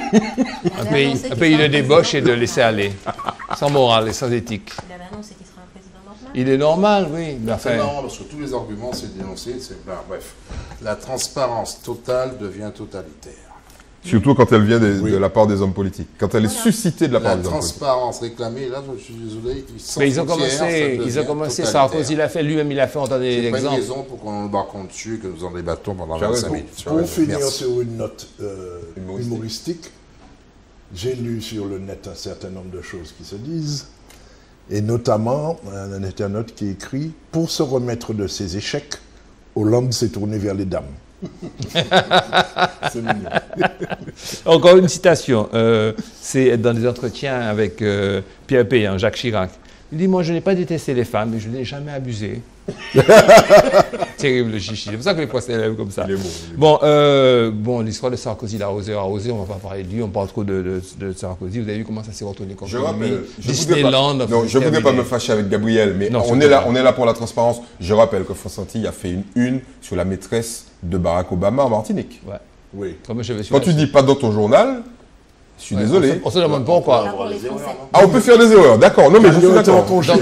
S1: Un pays de débauche et de laisser aller. Sans morale et sans éthique.
S2: Il avait annoncé qu'il serait un président normal.
S1: Il est normal, oui. Mais
S5: C'est
S1: enfin,
S5: marrant parce que tous les arguments, c'est dénoncé. Bref, la transparence totale devient totalitaire.
S4: Surtout quand elle vient de la part des hommes politiques. Quand elle est suscitée de la part
S5: La
S4: des hommes politiques.
S5: transparence réclamée, là, je suis désolé,
S1: mais ils ont commencé, Sarkozy l'a fait, lui-même il a fait, on donne des
S5: C'est pas une
S1: exemples.
S5: raison pour qu'on embarque dessus et que nous en débattons pendant
S4: Tu as
S5: 25
S4: raison.
S5: minutes.
S3: Pour finir
S5: Merci.
S3: sur une note humoristique, j'ai lu sur le net un certain nombre de choses qui se disent, et notamment un internaute qui écrit « Pour se remettre de ses échecs, Hollande s'est tourné vers les dames ».
S4: C'est mignon.
S1: Encore une citation, c'est dans des entretiens avec Pierre Péan, Jacques Chirac. Il dit, moi je n'ai pas détesté les femmes, mais je n'ai jamais abusé. Terrible le chichi, c'est pour ça que les Français l'aiment comme ça.
S4: Il est beau, il est
S1: Bon, l'histoire de Sarkozy, il a osé, on ne va pas parler de lui, on parle trop de Sarkozy. Vous avez vu comment ça s'est retourné contre
S4: Je
S1: lui.
S4: rappelle,
S1: Disneyland.
S4: je ne voudrais pas me fâcher avec Gabriel, mais
S1: Non,
S4: on est là pour la transparence. Je rappelle que France Antilles a fait une sur la maîtresse de Barack Obama en Martinique.
S1: Ouais.
S3: Oui.
S1: Comme je vais sur
S4: Quand
S1: la
S4: tu dis pas dans ton journal, Je suis désolé.
S1: On se demande pourquoi.
S2: D'abord, les Français.
S4: Ah, on peut faire des erreurs, d'accord. Non, mais je suis
S3: Daniel était en
S4: d'accord.
S3: congé.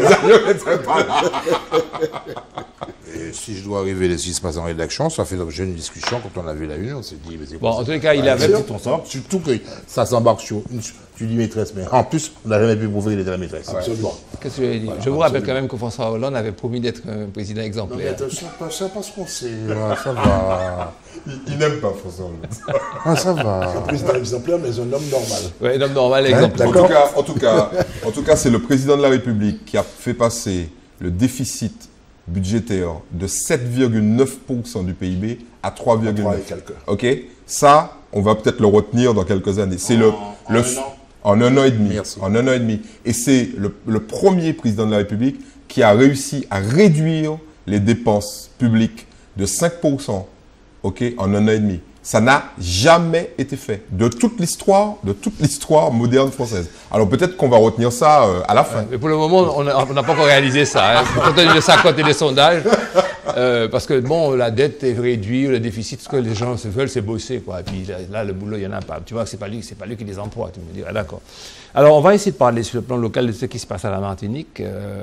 S5: Et si je dois révéler ce qui se passe en rédaction, ça fait l'objet d'une discussion. Quand on a vu la une, on s'est dit, mais c'est
S1: Bon,
S5: quoi
S1: en
S5: ça?
S1: tous les cas, il avait...
S5: Surtout que ça s'embarque sur une... Tu dis maîtresse, mais en plus, on n'a jamais pu prouver qu'il était la maîtresse.
S3: Absolument.
S1: Qu'est-ce que je vais dire? Je vous rappelle quand même que François Hollande avait promis d'être un président
S5: Non, mais
S1: exemplaire.
S5: attention, ça passe qu'on sait. Ça va.
S4: Il n'aime pas François Hollande.
S5: Ah, ça va.
S3: Président exemplaire, mais un homme normal.
S1: Oui, un homme normal, exemplaire.
S4: En tout cas, c'est le président de la République qui a fait passer le déficit budgétaire de 7,9% du PIB à 3,9%.
S3: 3 et quelques.
S4: Ok, ça, on va peut-être le retenir dans quelques années. C'est en un an et demi.
S5: Merci.
S4: En un an et demi. Et c'est le premier président de la République qui a réussi à réduire les dépenses publiques de 5%, ok, en un an et demi. Ça n'a jamais été fait de toute l'histoire moderne française. Alors peut-être qu'on va retenir ça à la fin.
S1: Mais pour le moment, on n'a pas encore réalisé ça. Hein. Compte tenu de ça, côté des sondages, parce que bon, la dette est réduite, le déficit, ce que les gens veulent, c'est bosser, quoi. Et puis là, le boulot, il n'y en a pas. Tu vois que c'est pas lui qui les emploie. Tu me dis, ah, d'accord. Alors, on va essayer de parler sur le plan local de ce qui se passe à la Martinique.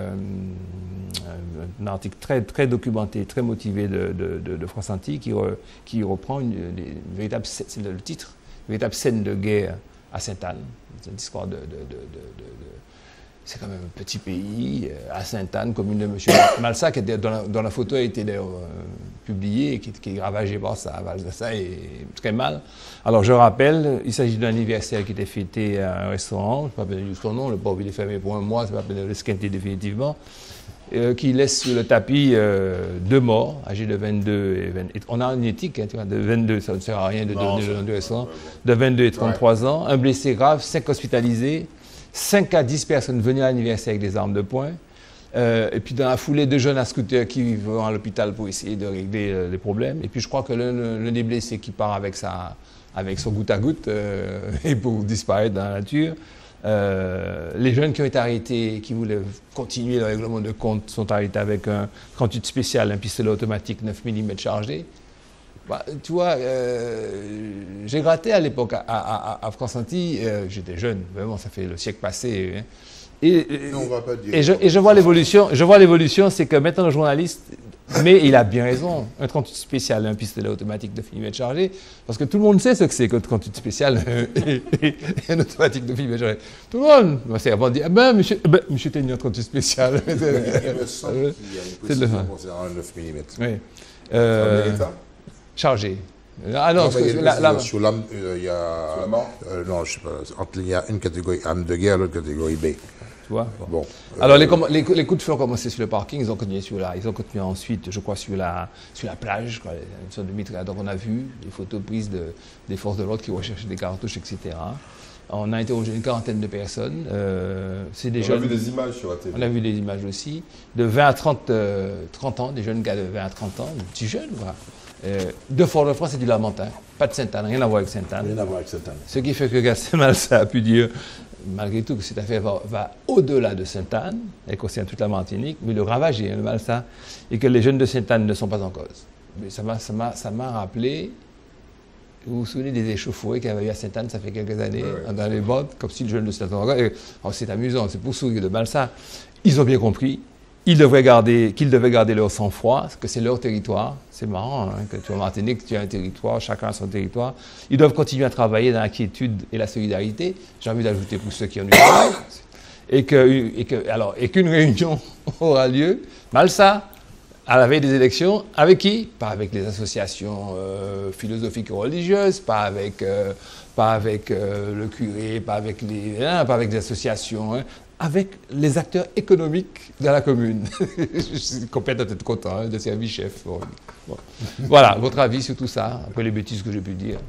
S1: Un article très, très documenté, très motivé de France Antilles qui reprend c'est le titre, une véritable scène de guerre à Sainte-Anne. C'est une histoire c'est quand même un petit pays, à Sainte-Anne, commune de M. Malsa, dont la photo a été d'ailleurs publiée, qui est ravagée par ça, ça est très mal. Alors je rappelle, il s'agit d'un anniversaire qui était fêté à un restaurant, je ne vais pas appeler son nom, le pauvre il est fermé pour un mois, ça va appeler le squinter définitivement, qui laisse sur le tapis 2 morts, âgés de 22 et 20. On a une éthique, hein, tu vois, de 22, ça ne sert à rien de donner le nom du restaurant, de 22 et 33 ans, un blessé grave, 5 hospitalisés, 5 à 10 personnes venues à l'anniversaire avec des armes de poing. Et puis dans la foulée, 2 jeunes à scooter qui vont à l'hôpital pour essayer de régler les problèmes. Et puis je crois que l'un des blessés qui part avec son goutte à goutte et pour disparaître dans la nature. Les jeunes qui ont été arrêtés, qui voulaient continuer le règlement de compte, sont arrêtés avec un 38 spécial, un pistolet automatique 9 mm chargé. Bah, tu vois, j'ai gratté à l'époque à France Antilles, j'étais jeune, vraiment, ça fait le siècle passé. Hein.
S5: Non, on va pas dire.
S1: Et je vois l'évolution, c'est que maintenant le journaliste, mais il a bien raison, un 38 spécial, un pistolet automatique de mm chargé, parce que tout le monde sait ce que c'est qu'un 38 spécial et un automatique de mm chargé. Tout le monde, c'est avant de dire, ah ben monsieur Ténion, 38 spécial.
S5: Il me semble qu'il y a une précision concernant le 9 mm.
S1: Oui. Chargé. Ah non,
S5: sur l'âme, il y a... non, je sais pas. Il y a une catégorie âme de guerre, l'autre catégorie B.
S1: Tu vois
S5: Bon.
S1: Alors, les coups de feu ont commencé sur le parking, ils ont continué ensuite, je crois, sur la plage, quoi, une sorte de mitraillette. Donc, on a vu des photos prises des forces de l'ordre qui recherchaient des cartouches, etc. On a interrogé une quarantaine de personnes. C'est des jeunes.
S4: On a vu des images sur la télé.
S1: On a vu des images aussi. De 20 à 30 ans, des jeunes gars de 20 à 30 ans, des petits jeunes, voilà. De Fort-de-France et du Lamentin. Pas de Sainte-Anne, rien à voir avec Sainte-Anne.
S3: Rien à voir avec Sainte-Anne.
S1: Ce qui fait que Gaston Malsa a pu dire, malgré tout, que cette affaire va au-delà de Sainte-Anne, elle concerne toute la Martinique, mais le ravager, le Malsa, et que les jeunes de Sainte-Anne ne sont pas en cause. Mais ça m'a rappelé, vous vous souvenez des échauffourées qu'il y avait eu à Sainte-Anne, ça fait quelques années, dans les bords, comme si le jeune de Sainte-Anne... c'est amusant, c'est pour sourire de Malsa. Ils ont bien compris. Qu'ils devaient garder leur sang-froid, que c'est leur territoire. C'est marrant, hein, que tu es en Martinique, tu as un territoire, chacun a son territoire. Ils doivent continuer à travailler dans la quiétude et la solidarité. J'ai envie d'ajouter pour ceux qui ont eu travail. Et qu'une réunion aura lieu, Malsa, à la veille des élections, avec qui? Pas avec les associations philosophiques ou religieuses, pas avec le curé, pas avec les associations, hein, avec les acteurs économiques de la commune. Je suis complètement content, hein, de service chef. Bon. Voilà, votre avis sur tout ça, après les bêtises que j'ai pu dire.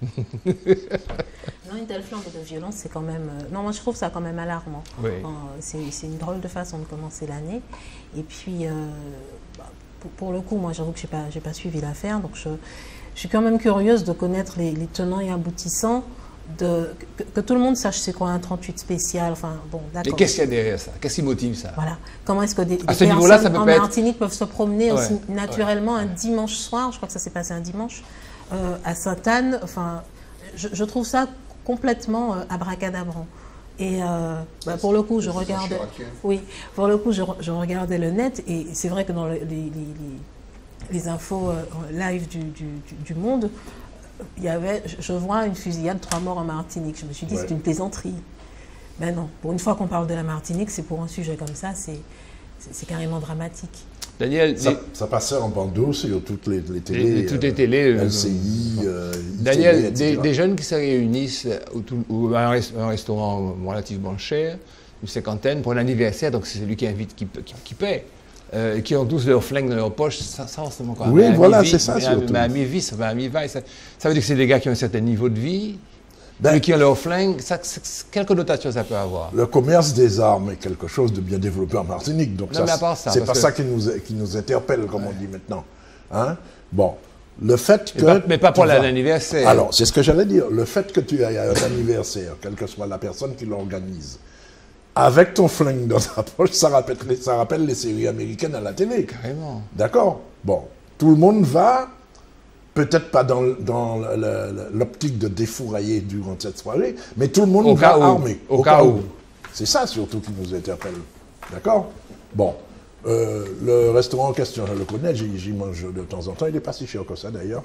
S2: Non, une telle flambe de violence, c'est quand même... non, moi je trouve ça quand même alarmant.
S1: Oui.
S2: C'est une drôle de façon de commencer l'année. Et puis, pour le coup, moi j'avoue que je n'ai pas suivi l'affaire, donc je suis quand même curieuse de connaître les tenants et aboutissants. Que tout le monde sache c'est quoi un 38 spécial, enfin bon, d'accord.
S1: Et qu'est-ce qu'il y a derrière ça? Qu'est-ce qui motive ça?
S2: Voilà. Comment est-ce que des
S1: personnes en
S2: Martinique peuvent se promener aussi naturellement un dimanche soir, je crois que ça s'est passé un dimanche, à Sainte-Anne, enfin, je trouve ça complètement abracadabrant. Et pour le coup, je regardais, pour le coup, je regardais le net et c'est vrai que dans les infos live du Monde, je vois une fusillade, 3 morts en Martinique. Je me suis dit, c'est une plaisanterie. Ben non, pour une fois qu'on parle de la Martinique, c'est pour un sujet comme ça, c'est carrément dramatique.
S1: Daniel,
S3: ça passait en bandeau sur toutes les télés.
S1: Toutes les télés.
S3: LCI,
S1: Daniel,
S3: ITV,
S1: des jeunes qui se réunissent ou à un restaurant relativement cher, une cinquantaine, pour un anniversaire, donc c'est celui qui invite qui paie. Qui ont tous leur flingue dans leur poche, ça en ce moment.
S3: Oui, voilà, c'est ça surtout.
S1: Mais à mi-vie, ça va à mi-vaille. Ça veut dire que c'est des gars qui ont un certain niveau de vie, mais qui ont leur flingue. Quelle connotation ça peut avoir?
S3: Le commerce des armes est quelque chose de bien développé en Martinique. Donc
S1: non,
S3: c'est pas ça qui nous interpelle, comme on dit maintenant. Hein? Bon, le fait que...
S1: Mais pas pour l'anniversaire.
S3: Alors, c'est ce que j'allais dire. Le fait que tu aies un anniversaire, quelle que soit la personne qui l'organise, avec ton flingue dans ta poche, ça rappelle les séries américaines à la télé.
S1: Carrément.
S3: D'accord? Bon, tout le monde va, peut-être pas dans l'optique de défourailler durant cette soirée, mais tout le monde va armé.
S1: Au cas où.
S3: C'est ça surtout qui nous interpelle. D'accord? Bon. Le restaurant en question, je le connais, j'y mange de temps en temps. Il n'est pas si cher que ça d'ailleurs.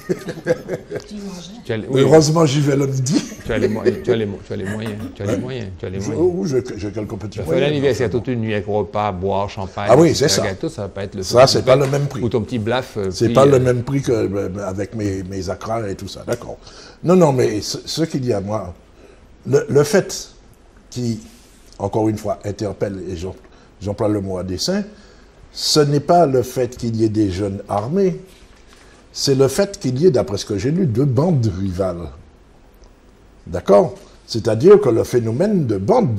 S3: Heureusement, j'y vais le midi.
S1: Tu as les moyens.
S3: J'ai quelques petits moyens.
S1: Tu fais l'anniversaire toute une nuit avec repas, boire, champagne.
S3: Ah oui, c'est ça.
S1: Gâteau, ça va pas être le
S3: ça, c'est pas le même prix.
S1: Ou ton petit blaf.
S3: C'est pas le même prix qu'avec mes acras et tout ça. D'accord. Non, mais ce qu'il y a, moi, le fait qui, encore une fois, interpelle et j'emploie le mot à dessein, ce n'est pas le fait qu'il y ait des jeunes armés, c'est le fait qu'il y ait, d'après ce que j'ai lu, 2 bandes rivales. D'accord? C'est-à-dire que le phénomène de bande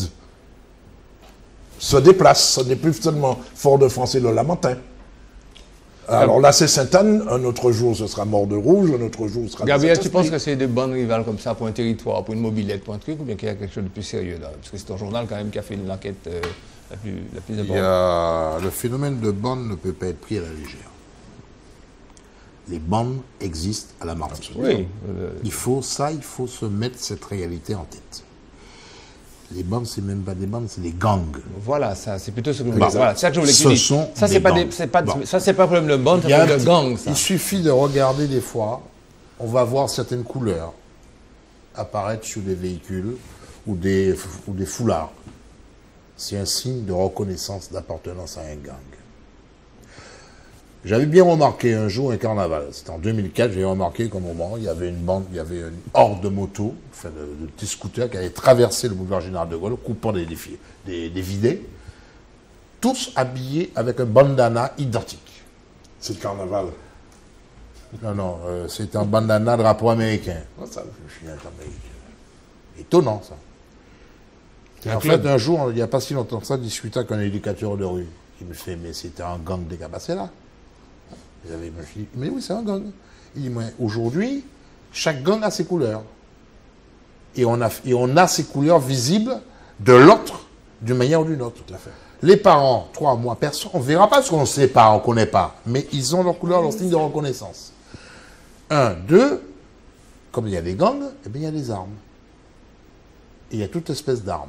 S3: se déplace. Ce n'est plus seulement Fort-de-France et le Lamentin. Alors là, c'est Sainte-Anne, un autre jour, ce sera Mort-de-Rouge, un autre jour, ce sera...
S1: Gabriel, tu penses que c'est des bandes rivales comme ça pour un territoire, pour une mobilette, pour un truc, ou bien qu'il y a quelque chose de plus sérieux là? Parce que c'est ton journal quand même qui a fait une enquête la plus importante.
S5: Le phénomène de bande ne peut pas être pris à la légère. Les bandes existent à la Martinique.
S1: Oui.
S5: Il faut se mettre cette réalité en tête. Les bandes, c'est même pas des bandes, c'est des gangs.
S1: Voilà, ça, c'est plutôt ce que je voulais dire. Voilà, c'est ça que je voulais que tu dises.
S5: Ça, c'est pas
S1: ça, c'est pas problème de bande, c'est problème de gang, ça.
S5: Il suffit de regarder des fois, on va voir certaines couleurs apparaître sur des véhicules ou des foulards. C'est un signe de reconnaissance d'appartenance à un gang. J'avais bien remarqué un jour un carnaval, c'était en 2004, j'ai remarqué qu'au moment, il y avait une horde de motos, enfin de petits scooters qui allaient traverser le boulevard Général de Gaulle, coupant des videts, tous habillés avec un bandana identique.
S3: C'est le carnaval.
S5: Non, c'est un bandana drapeau américain. Ça, je suis américain. Étonnant, ça. Et en fait, un jour, il n'y a pas si longtemps que ça, discutant avec un éducateur de rue. Il me fait, mais c'était un gang des Cabacélas. Mais oui, c'est un gang. Il dit, aujourd'hui, chaque gang a ses couleurs. Et on a ces couleurs visibles de l'autre, d'une manière ou d'une autre. Tout à fait. Les parents, toi, moi, personne, on ne verra pas ce qu'on ne sait pas, on ne connaît pas. Mais ils ont leur couleur, leur signe de reconnaissance. 1, 2, comme il y a des gangs, eh bien, il y a des armes. Et il y a toute espèce d'armes.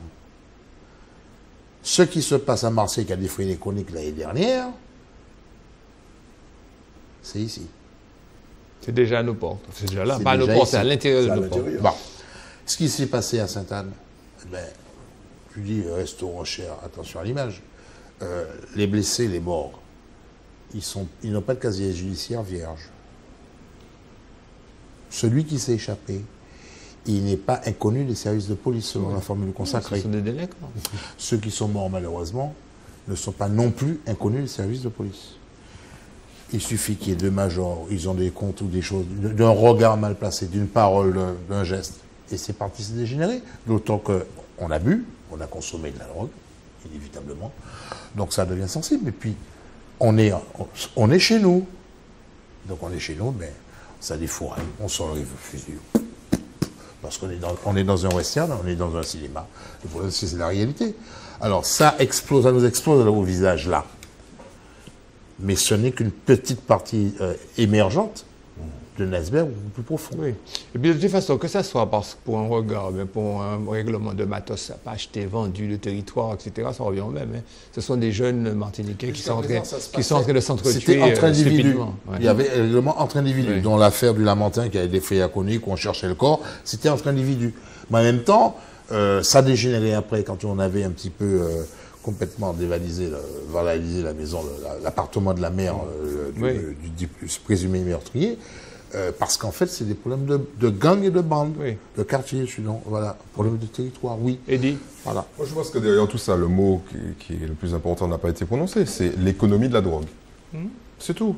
S5: Ce qui se passe à Marseille, qui a défrayé les chroniques l'année dernière, c'est ici.
S1: C'est déjà à nos portes. C'est déjà là. Pas à nos portes, c'est à l'intérieur de nos portes.
S5: Bon. Ce qui s'est passé à Sainte-Anne, tu dis restaurant cher, attention à l'image. Les blessés, les morts, ils n'ont pas de casier judiciaire vierge. Celui qui s'est échappé, il n'est pas inconnu des services de police selon la formule consacrée.
S1: Ce sont des délinquants.
S5: Ceux qui sont morts, malheureusement, ne sont pas non plus inconnus des services de police. Il suffit qu'il y ait 2 majors, ils ont des comptes ou des choses, d'un regard mal placé, d'une parole, d'un geste. Et c'est parti se dégénérer. D'autant qu'on a bu, on a consommé de la drogue, inévitablement. Donc ça devient sensible. Et puis, on est chez nous. Donc on est chez nous, mais ça défouraille. On sort le fusil. Parce qu'on est dans un western, on est dans un cinéma. Le problème, c'est la réalité. Alors ça nous explose au visage là. Mais ce n'est qu'une petite partie émergente d'un iceberg beaucoup plus profond.
S1: Oui. Et puis de toute façon, que ça soit pour un regard, mais pour un règlement de matos, pas acheté, vendu, le territoire, etc., ça revient au même. Hein. Ce sont des jeunes Martiniquais qui sont en train de s'entretuer
S5: C'était entre individus.
S1: stupidement. Ouais.
S5: Il y avait un règlement entre individus,
S1: Oui.
S5: dont l'affaire du Lamentin qui a été fait à Conique, où on cherchait le corps, c'était entre individus. Mais en même temps, ça dégénérait après, quand on avait un petit peu complètement dévalisé, vandalisé la maison, l'appartement de la mère du présumé meurtrier, parce qu'en fait, c'est des problèmes de gang et de bande, de quartier, sinon, voilà, problème de territoire, oui.
S1: Eddie.
S5: Voilà.
S4: Moi, je pense que derrière tout ça, le mot qui est le plus important n'a pas été prononcé, c'est l'économie de la drogue. C'est tout.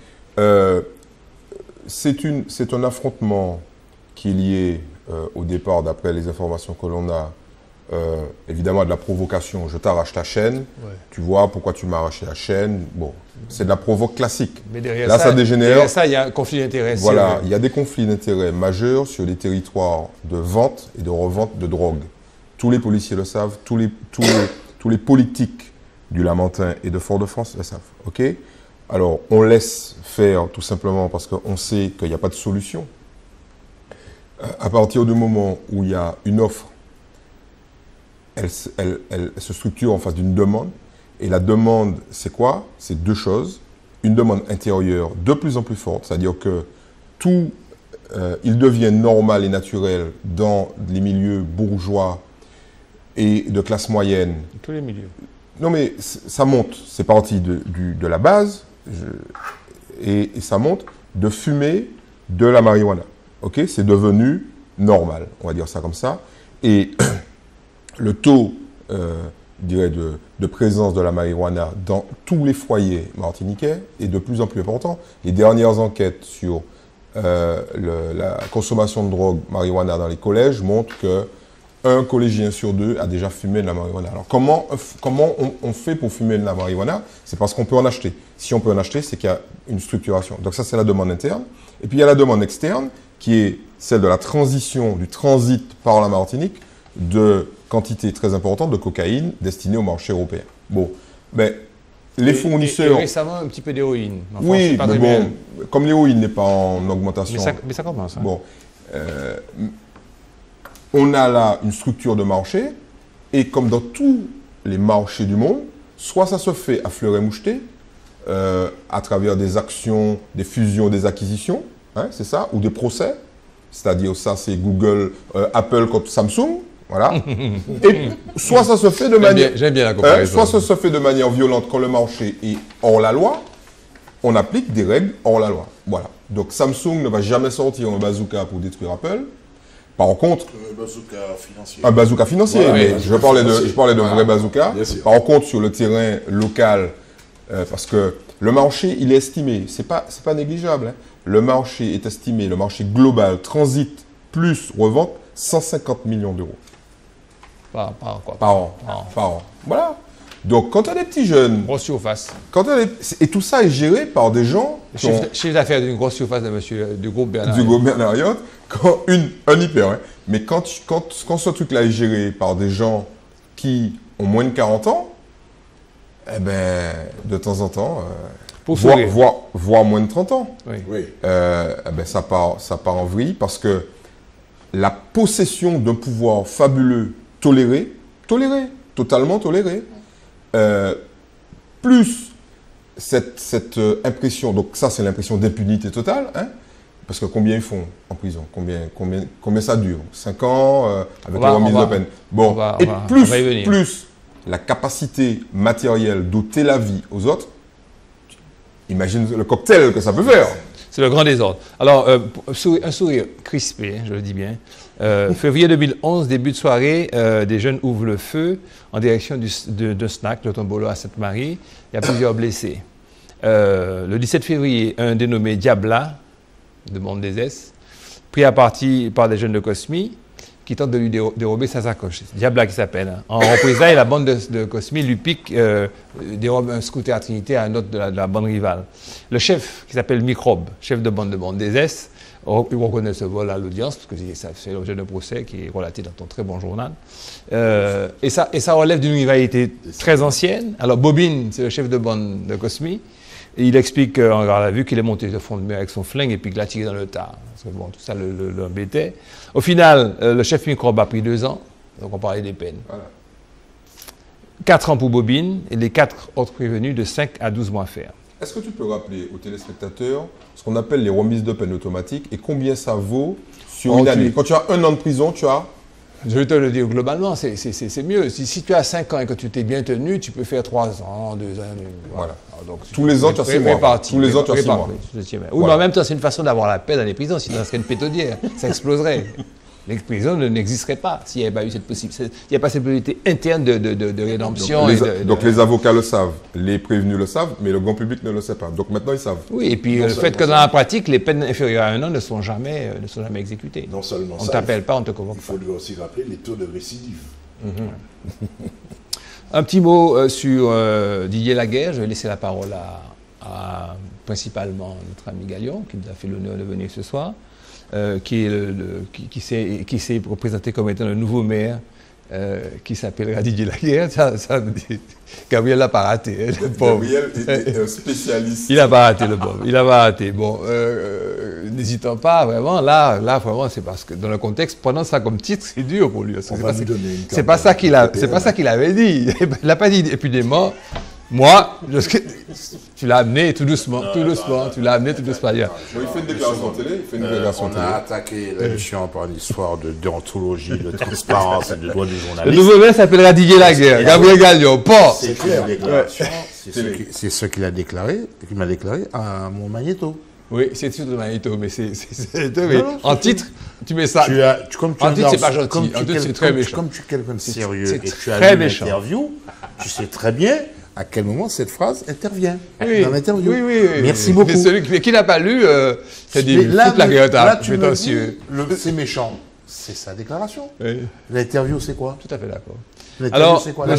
S4: C'est un affrontement qui est lié au départ, d'après les informations que l'on a, évidemment de la provocation. Je t'arrache ta chaîne, tu vois pourquoi tu m'as arraché la chaîne. Bon, c'est de la provoque classique.
S1: Mais derrière
S4: là, ça dégénère.
S1: Derrière ça, il y a un conflit d'intérêts.
S4: Voilà, il y a des conflits d'intérêts majeurs sur les territoires de vente et de revente de drogue. Tous les policiers le savent, tous les politiques du Lamentin et de Fort-de-France le savent. Ok ? Alors, on laisse faire tout simplement parce qu'on sait qu'il n'y a pas de solution. À partir du moment où il y a une offre, elle se structure en face d'une demande. Et la demande, c'est quoi? C'est deux choses. Une demande intérieure de plus en plus forte, c'est-à-dire que tout, il devient normal et naturel dans les milieux bourgeois et de classe moyenne.
S1: Tous les milieux.
S4: Non mais ça monte, c'est parti de la base, et ça monte de fumer de la marijuana. Ok, c'est devenu normal, on va dire ça comme ça. Et le taux, je dirais, de présence de la marijuana dans tous les foyers martiniquais est de plus en plus important. Les dernières enquêtes sur la consommation de drogue marijuana dans les collèges montrent que un collégien sur deux a déjà fumé de la marijuana. Alors comment on fait pour fumer de la marijuana? C'est parce qu'on peut en acheter. Si on peut en acheter, c'est qu'il y a une structuration. Donc ça, c'est la demande interne. Et puis il y a la demande externe, qui est celle de la transition, du transit par la Martinique, de quantité très importante de cocaïne destinée au marché européen. Bon, mais les fournisseurs...
S1: Et récemment, un petit peu d'héroïne. Enfin,
S4: oui, mais bon, comme l'héroïne n'est pas en augmentation...
S1: Mais ça commence. Hein.
S4: Bon, on a là une structure de marché, et comme dans tous les marchés du monde, soit ça se fait à fleur et moucheté, à travers des actions, des fusions, des acquisitions, hein, c'est ça, ou des procès, c'est-à-dire ça c'est Google, Apple contre Samsung, voilà. Et soit ça se fait de manière...
S1: J'aime bien la comparaison.
S4: Soit ça se fait de manière violente quand le marché est hors la loi, on applique des règles hors la loi. Voilà. Donc Samsung ne va jamais sortir un bazooka pour détruire Apple. Par contre...
S3: Un bazooka financier.
S4: Un bazooka financier,
S3: Voilà,
S4: mais je parlais de
S3: voilà.
S4: vrai bazooka. Par contre, sur le terrain local, parce que le marché, il est estimé, c'est pas négligeable. Hein. Le marché est estimé, le marché global, transit plus revente, 150 millions d'euros.
S1: Par
S4: an. Voilà. Donc, quand tu as des petits jeunes...
S1: Grosse surface.
S4: Et tout ça est géré par des gens...
S1: Chiffre d'affaires d'une grosse surface du groupe Bernard.
S4: Du groupe Bernard Hinault, un hyper. Hein. Mais quand ce truc-là est géré par des gens qui ont moins de 40 ans, eh ben, de temps en temps, voire moins de 30 ans,
S3: Oui.
S4: eh ben, ça part en vrille parce que la possession d'un pouvoir fabuleux toléré, totalement toléré, plus cette impression, donc ça c'est l'impression d'impunité totale, hein, parce que combien ils font en prison, combien ça dure, 5 ans avec la remise de peine. Bon, plus la capacité matérielle d'ôter la vie aux autres, imagine le cocktail que ça peut faire.
S1: C'est le grand désordre. Alors, un sourire crispé, hein, je le dis bien. Février 2011, début de soirée, des jeunes ouvrent le feu en direction d'un snack, le Tombolo à Sainte-Marie. Il y a plusieurs blessés. Le 17 février, un dénommé Diabla, de Monde des S, pris à partie par des jeunes de Cosmi, qui tentent de lui dérober sa sacoche. Diabla qui s'appelle. Hein. En représailles, la bande de Cosmi lui pique, dérobe un scooter à Trinité à un autre de la bande rivale. Le chef, qui s'appelle Microbe, chef de bande des S, il reconnaît ce vol à l'audience, parce que c'est l'objet d'un procès qui est relaté dans ton très bon journal. Et ça relève d'une rivalité très ancienne. Alors Bobine, c'est le chef de bande de Cosmi. Et il explique en garde à vue qu'il est monté de front de mer avec son flingue et puis qu'il a tiré dans le tas. Parce que bon, tout ça l'embêtait. Au final, le chef microbe a pris 2 ans. Donc on parlait des peines.
S4: Voilà.
S1: 4 ans pour Bobine et les 4 autres prévenus de 5 à 12 mois ferme.
S4: Est-ce que tu peux rappeler aux téléspectateurs ce qu'on appelle les remises de peine automatiques et combien ça vaut sur une année? Quand tu as 1 an de prison, tu as...
S1: Je vais te le dire globalement, c'est mieux. Si tu as 5 ans et que tu t'es bien tenu, tu peux faire 3 ans, 2 ans.
S4: Voilà.
S1: Alors, donc,
S4: Tous les ans, tu as 6 mois. Tous les ans, tu as 6 mois.
S1: Oui,
S4: Voilà.
S1: mais en même temps, c'est une façon d'avoir la paix dans les prisons, sinon ça serait une pétaudière. Ça exploserait. Les prisons n'existeraient pas s'il n'y avait pas eu cette possibilité. Il n'y a pas cette possibilité interne de rédemption.
S4: Donc les avocats le savent, les prévenus le savent, mais le grand public ne le sait pas. Donc maintenant, ils savent.
S1: Oui, et puis le fait que dans la pratique, les peines inférieures à 1 an ne sont jamais exécutées.
S3: Non seulement
S1: on ne
S3: ça,
S1: t'appelle pas, on ne te convoque
S3: il
S1: pas.
S3: faudrait aussi rappeler les taux de récidive.
S1: Un petit mot sur Didier Laguerre. Je vais laisser la parole à principalement notre ami Galion, qui nous a fait l'honneur de venir ce soir. Qui s'est représenté comme étant le nouveau maire qui s'appellera Didier Laguerre. Gabriel l'a pas raté. Hein, le pauvre.
S4: Gabriel est un spécialiste.
S1: Il n'a pas raté, le pauvre. Il n'a pas raté. Bon, n'hésitant pas, vraiment, là, vraiment, c'est parce que dans le contexte, prenant ça comme titre, c'est dur pour lui. C'est pas ça qu'il avait dit. Il n'a pas dit, et puis des morts. Moi, tu l'as amené tout doucement, tu l'as amené tout doucement.
S4: Il fait une déclaration télé,
S5: On a attaqué l'émission par une histoire de déontologie, de transparence et de droit du
S1: Le
S5: journaliste.
S1: nouveau maire s'appellera Didier Laguerre, Gabriel Galion, pas.
S5: C'est une déclaration, c'est ce qu'il a déclaré, qu'il m'a déclaré à mon magnéto.
S1: Oui, c'est tout le magnéto, mais en titre, tu mets ça.
S5: En
S1: titre, c'est pas gentil. En titre, c'est très méchant.
S5: Comme tu es quelqu'un de sérieux
S1: c'est
S5: et que tu
S1: très
S5: as lu
S1: méchant.
S5: l'interview, tu sais très bien à quel moment cette phrase intervient
S1: Oui,
S5: dans l'interview.
S1: Oui.
S5: Merci beaucoup.
S1: Mais celui qui n'a pas lu, c'est des
S5: là,
S1: la guerre
S5: là, tu me dis, c'est méchant. C'est sa déclaration.
S1: Oui.
S5: L'interview, c'est quoi?
S1: Tout à fait d'accord.
S5: L'interview, c'est quoi?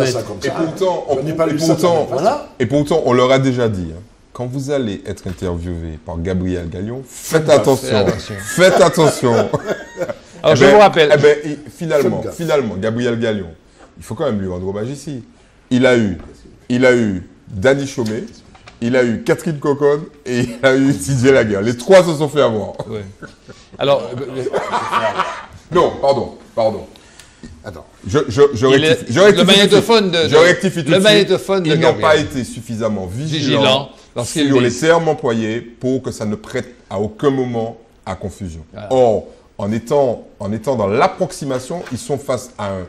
S4: Et pourtant, on leur a déjà dit, hein, quand vous allez être interviewé par Gabriel Galion, faites attention. Faites attention.
S1: Alors, je vous rappelle.
S4: Finalement, Gabriel Galion, il faut quand même lui rendre hommage ici. Il a eu Danny Chaumet, il a eu Catherine Coconne et il a eu Didier Laguerre. Les 3 se sont fait avoir.
S1: Ouais. Alors,
S4: non, pardon.
S5: Attends.
S4: Je rectifie tout de suite. Ils n'ont pas été suffisamment vigilants sur les termes employés pour que ça ne prête à aucun moment à confusion. Voilà. Or, en étant dans l'approximation, ils sont face à un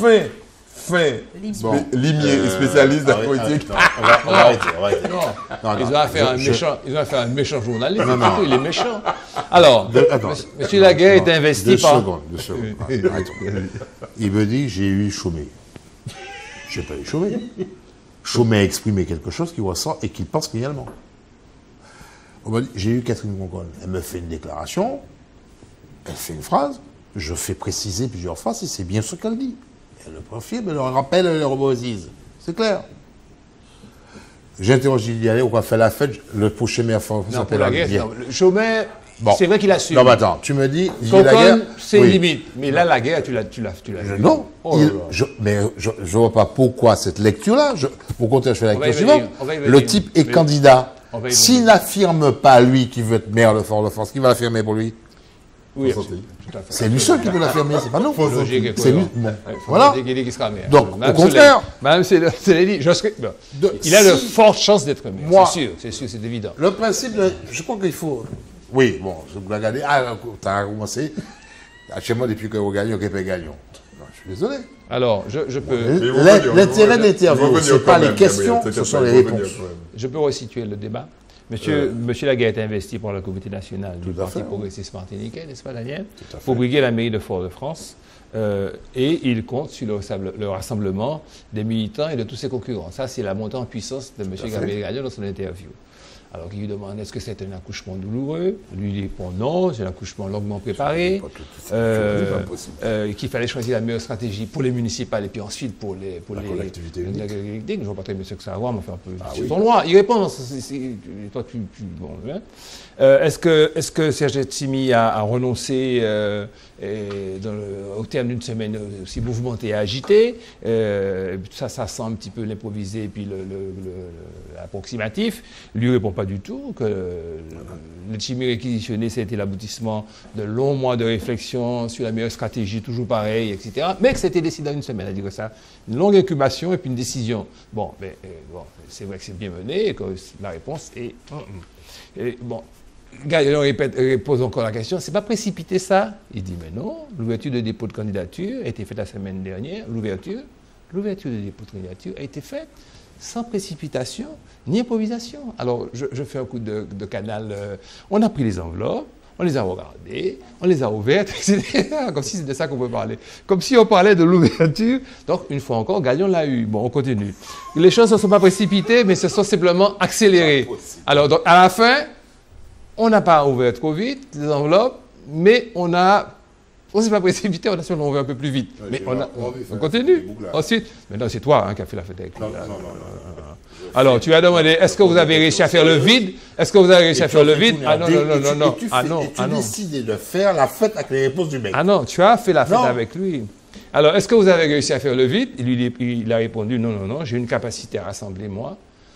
S4: limier et spécialiste de la politique.
S5: On va arrêter.
S1: Ils ont affaire à un méchant journaliste. Il est méchant. Alors, M. Laguerre est investi par...
S5: 2 secondes. Il me dit, j'ai eu Chaumet. Je n'ai pas eu Chaumet. Chaumet a exprimé quelque chose qu'il ressent et qu'il pense réellement. On m'a dit, j'ai eu Catherine Conconne. Elle me fait une déclaration, elle fait une phrase, je fais préciser plusieurs fois si c'est bien ce qu'elle dit. Elle le profile, elle le rappelle, elle le rebosise. C'est clair. J'ai interrogé Didier Laguerre, on a fait la fête, le prochain maire s'appelle Olivier.
S1: Chaumet, c'est vrai qu'il a su.
S5: Non, mais attends, tu me dis, Didier Laguerre...
S1: c'est limite. Mais là, Laguerre, tu l'as
S5: non, mais je ne vois pas pourquoi cette lecture-là. Au contraire, je fais la lecture suivante. Le type est candidat. S'il n'affirme pas, lui, qui veut être maire de Fort-de-France, qui va l'affirmer pour lui?
S1: Oui,
S5: c'est lui seul qui peut l'affirmer, c'est pas nous.
S1: C'est lui.
S5: Voilà. Donc, au contraire.
S1: Même il a de fortes chances d'être maire. C'est sûr, c'est évident.
S5: Le principe, je crois qu'il faut. Oui, bon, je vous regarder. Ah, tu as commencé. Chez moi, depuis que vous gagnez, on est gagnant. Je suis désolé.
S1: Alors, je peux.
S5: L'intérêt de l'interview, ce n'est pas les questions, ce sont les réponses.
S1: Je peux resituer le débat. Monsieur Laguerre est investi par le comité national du Parti progressiste martiniquais, n'est-ce pas, Daniel, pour briguer la mairie de Fort-de-France. Et il compte sur le rassemblement des militants et de tous ses concurrents. Ça, c'est la montée en puissance de M. Gabriel Galion dans son interview. Alors il lui demande est-ce que c'est un accouchement douloureux? Lui répond non, c'est un accouchement longuement préparé. Qu'il fallait choisir la meilleure stratégie pour les municipales et puis ensuite pour les
S3: collectivité unique.
S1: Je ne vois pas très bien ce que ça a à voir, mais enfin, c'est ton droit. Il répond, toi bon, hein. Est-ce que Serge Letchimy a renoncé au terme d'une semaine aussi mouvementée et agitée? Ça sent un petit peu l'improvisé et puis l'approximatif. Lui ne répond pas du tout. Que Letchimy réquisitionné, c'était l'aboutissement de longs mois de réflexion sur la meilleure stratégie, toujours pareil, etc. Mais que c'était décidé en une semaine. Elle dit que ça, une longue incubation et puis une décision. Bon, c'est vrai que c'est bien mené et que la réponse est... bon. Gallon pose encore la question, c'est pas précipité ça? Il dit, mais non, l'ouverture de dépôt de candidature a été faite la semaine dernière. L'ouverture de dépôt de candidature a été faite sans précipitation ni improvisation. Alors, je fais un coup de canal. On a pris les enveloppes, on les a regardées, on les a ouvertes, etc. Comme si c'était ça qu'on pouvait parler. Comme si on parlait de l'ouverture. Donc, une fois encore, Galion l'a eu. Bon, on continue. Les choses ne sont pas précipitées, mais se sont simplement accélérées. Alors, donc, à la fin... On n'a pas ouvert trop vite les enveloppes, mais on s'est pas précipité, on a seulement ouvert un peu plus vite. Ouais, mais on continue. Ensuite, maintenant c'est toi qui as fait la fête avec lui. Non. Alors, tu as demandé, est-ce que vous avez réussi à faire le vide? Est-ce que vous avez réussi à faire le vide? Ah non.
S5: Tu as décidé de faire la fête avec les réponses du mec.
S1: Ah non, tu as fait la fête avec lui. Alors, est-ce que vous avez réussi à faire le vide? Il a répondu, non, j'ai une capacité à rassembler moi.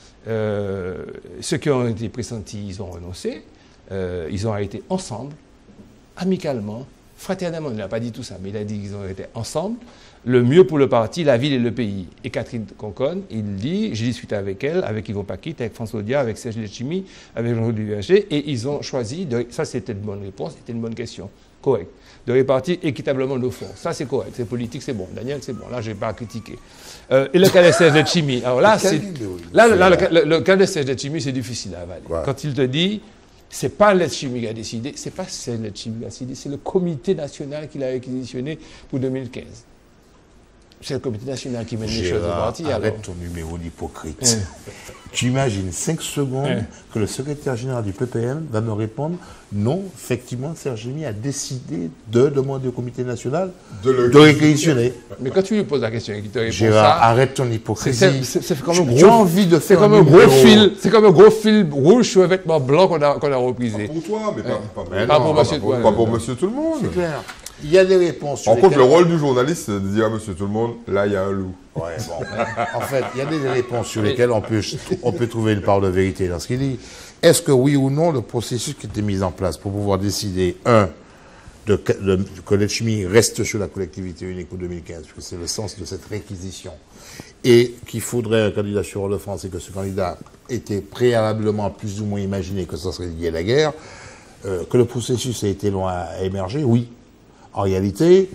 S1: Ceux qui ont été pressentis, ils ont renoncé. Ils ont arrêté ensemble, amicalement, fraternellement. Il n'a pas dit tout ça, mais il a dit qu'ils ont été ensemble. Le mieux pour le parti, la ville et le pays. Et Catherine Conconne, il dit, j'ai discuté avec elle, avec Yvon Paquet, avec François Audiard, avec Serge Letchimy, avec Jean-Claude Duvalier, et ils ont choisi, ça c'était une bonne réponse, c'était une bonne question, correct, de répartir équitablement nos fonds. Ça c'est correct, c'est politique, c'est bon. Daniel, c'est bon, là je n'ai pas à critiquer. Et le cas de Serge Letchimy, alors là, le cas de Serge Letchimy, c'est difficile à avaler. Ouais. Quand il te dit, c'est pas Letchimy qui a décidé, c'est pas Serge Letchimy qui a décidé, c'est le comité national qui l'a réquisitionné pour 2015. C'est le comité national qui mène les choses au parti.
S5: Arrête ton numéro d'hypocrite. Tu imagines 5 secondes que le secrétaire général du PPM va me répondre non, effectivement, Serge Letchimy a décidé de demander au comité national de réquisitionner.
S1: Mais quand tu lui poses la question et qu'il te répond
S5: Gérard, arrête ton hypocrisie.
S1: C'est comme un gros,
S5: tu as envie de faire
S1: comme un gros fil. C'est comme un gros fil rouge sur un vêtement blanc qu'on a reprisé.
S4: Pas pour toi, mais pas pour monsieur tout le monde.
S5: C'est clair. Il y a des réponses.
S4: En contre, le rôle du journaliste, c'est de dire à monsieur tout le monde, là, il y a un loup.
S5: Ouais, bon. En fait, il y a des réponses sur lesquelles on peut trouver une part de vérité dans ce qu'il dit. Est-ce que oui ou non, le processus qui était mis en place pour pouvoir décider, que Letchimy reste sur la collectivité unique pour 2015, parce que c'est le sens de cette réquisition, et qu'il faudrait un candidat sur Hors-de-France et que ce candidat était préalablement plus ou moins imaginé que ça serait lié à la guerre, que le processus a été long à émerger, oui. En réalité,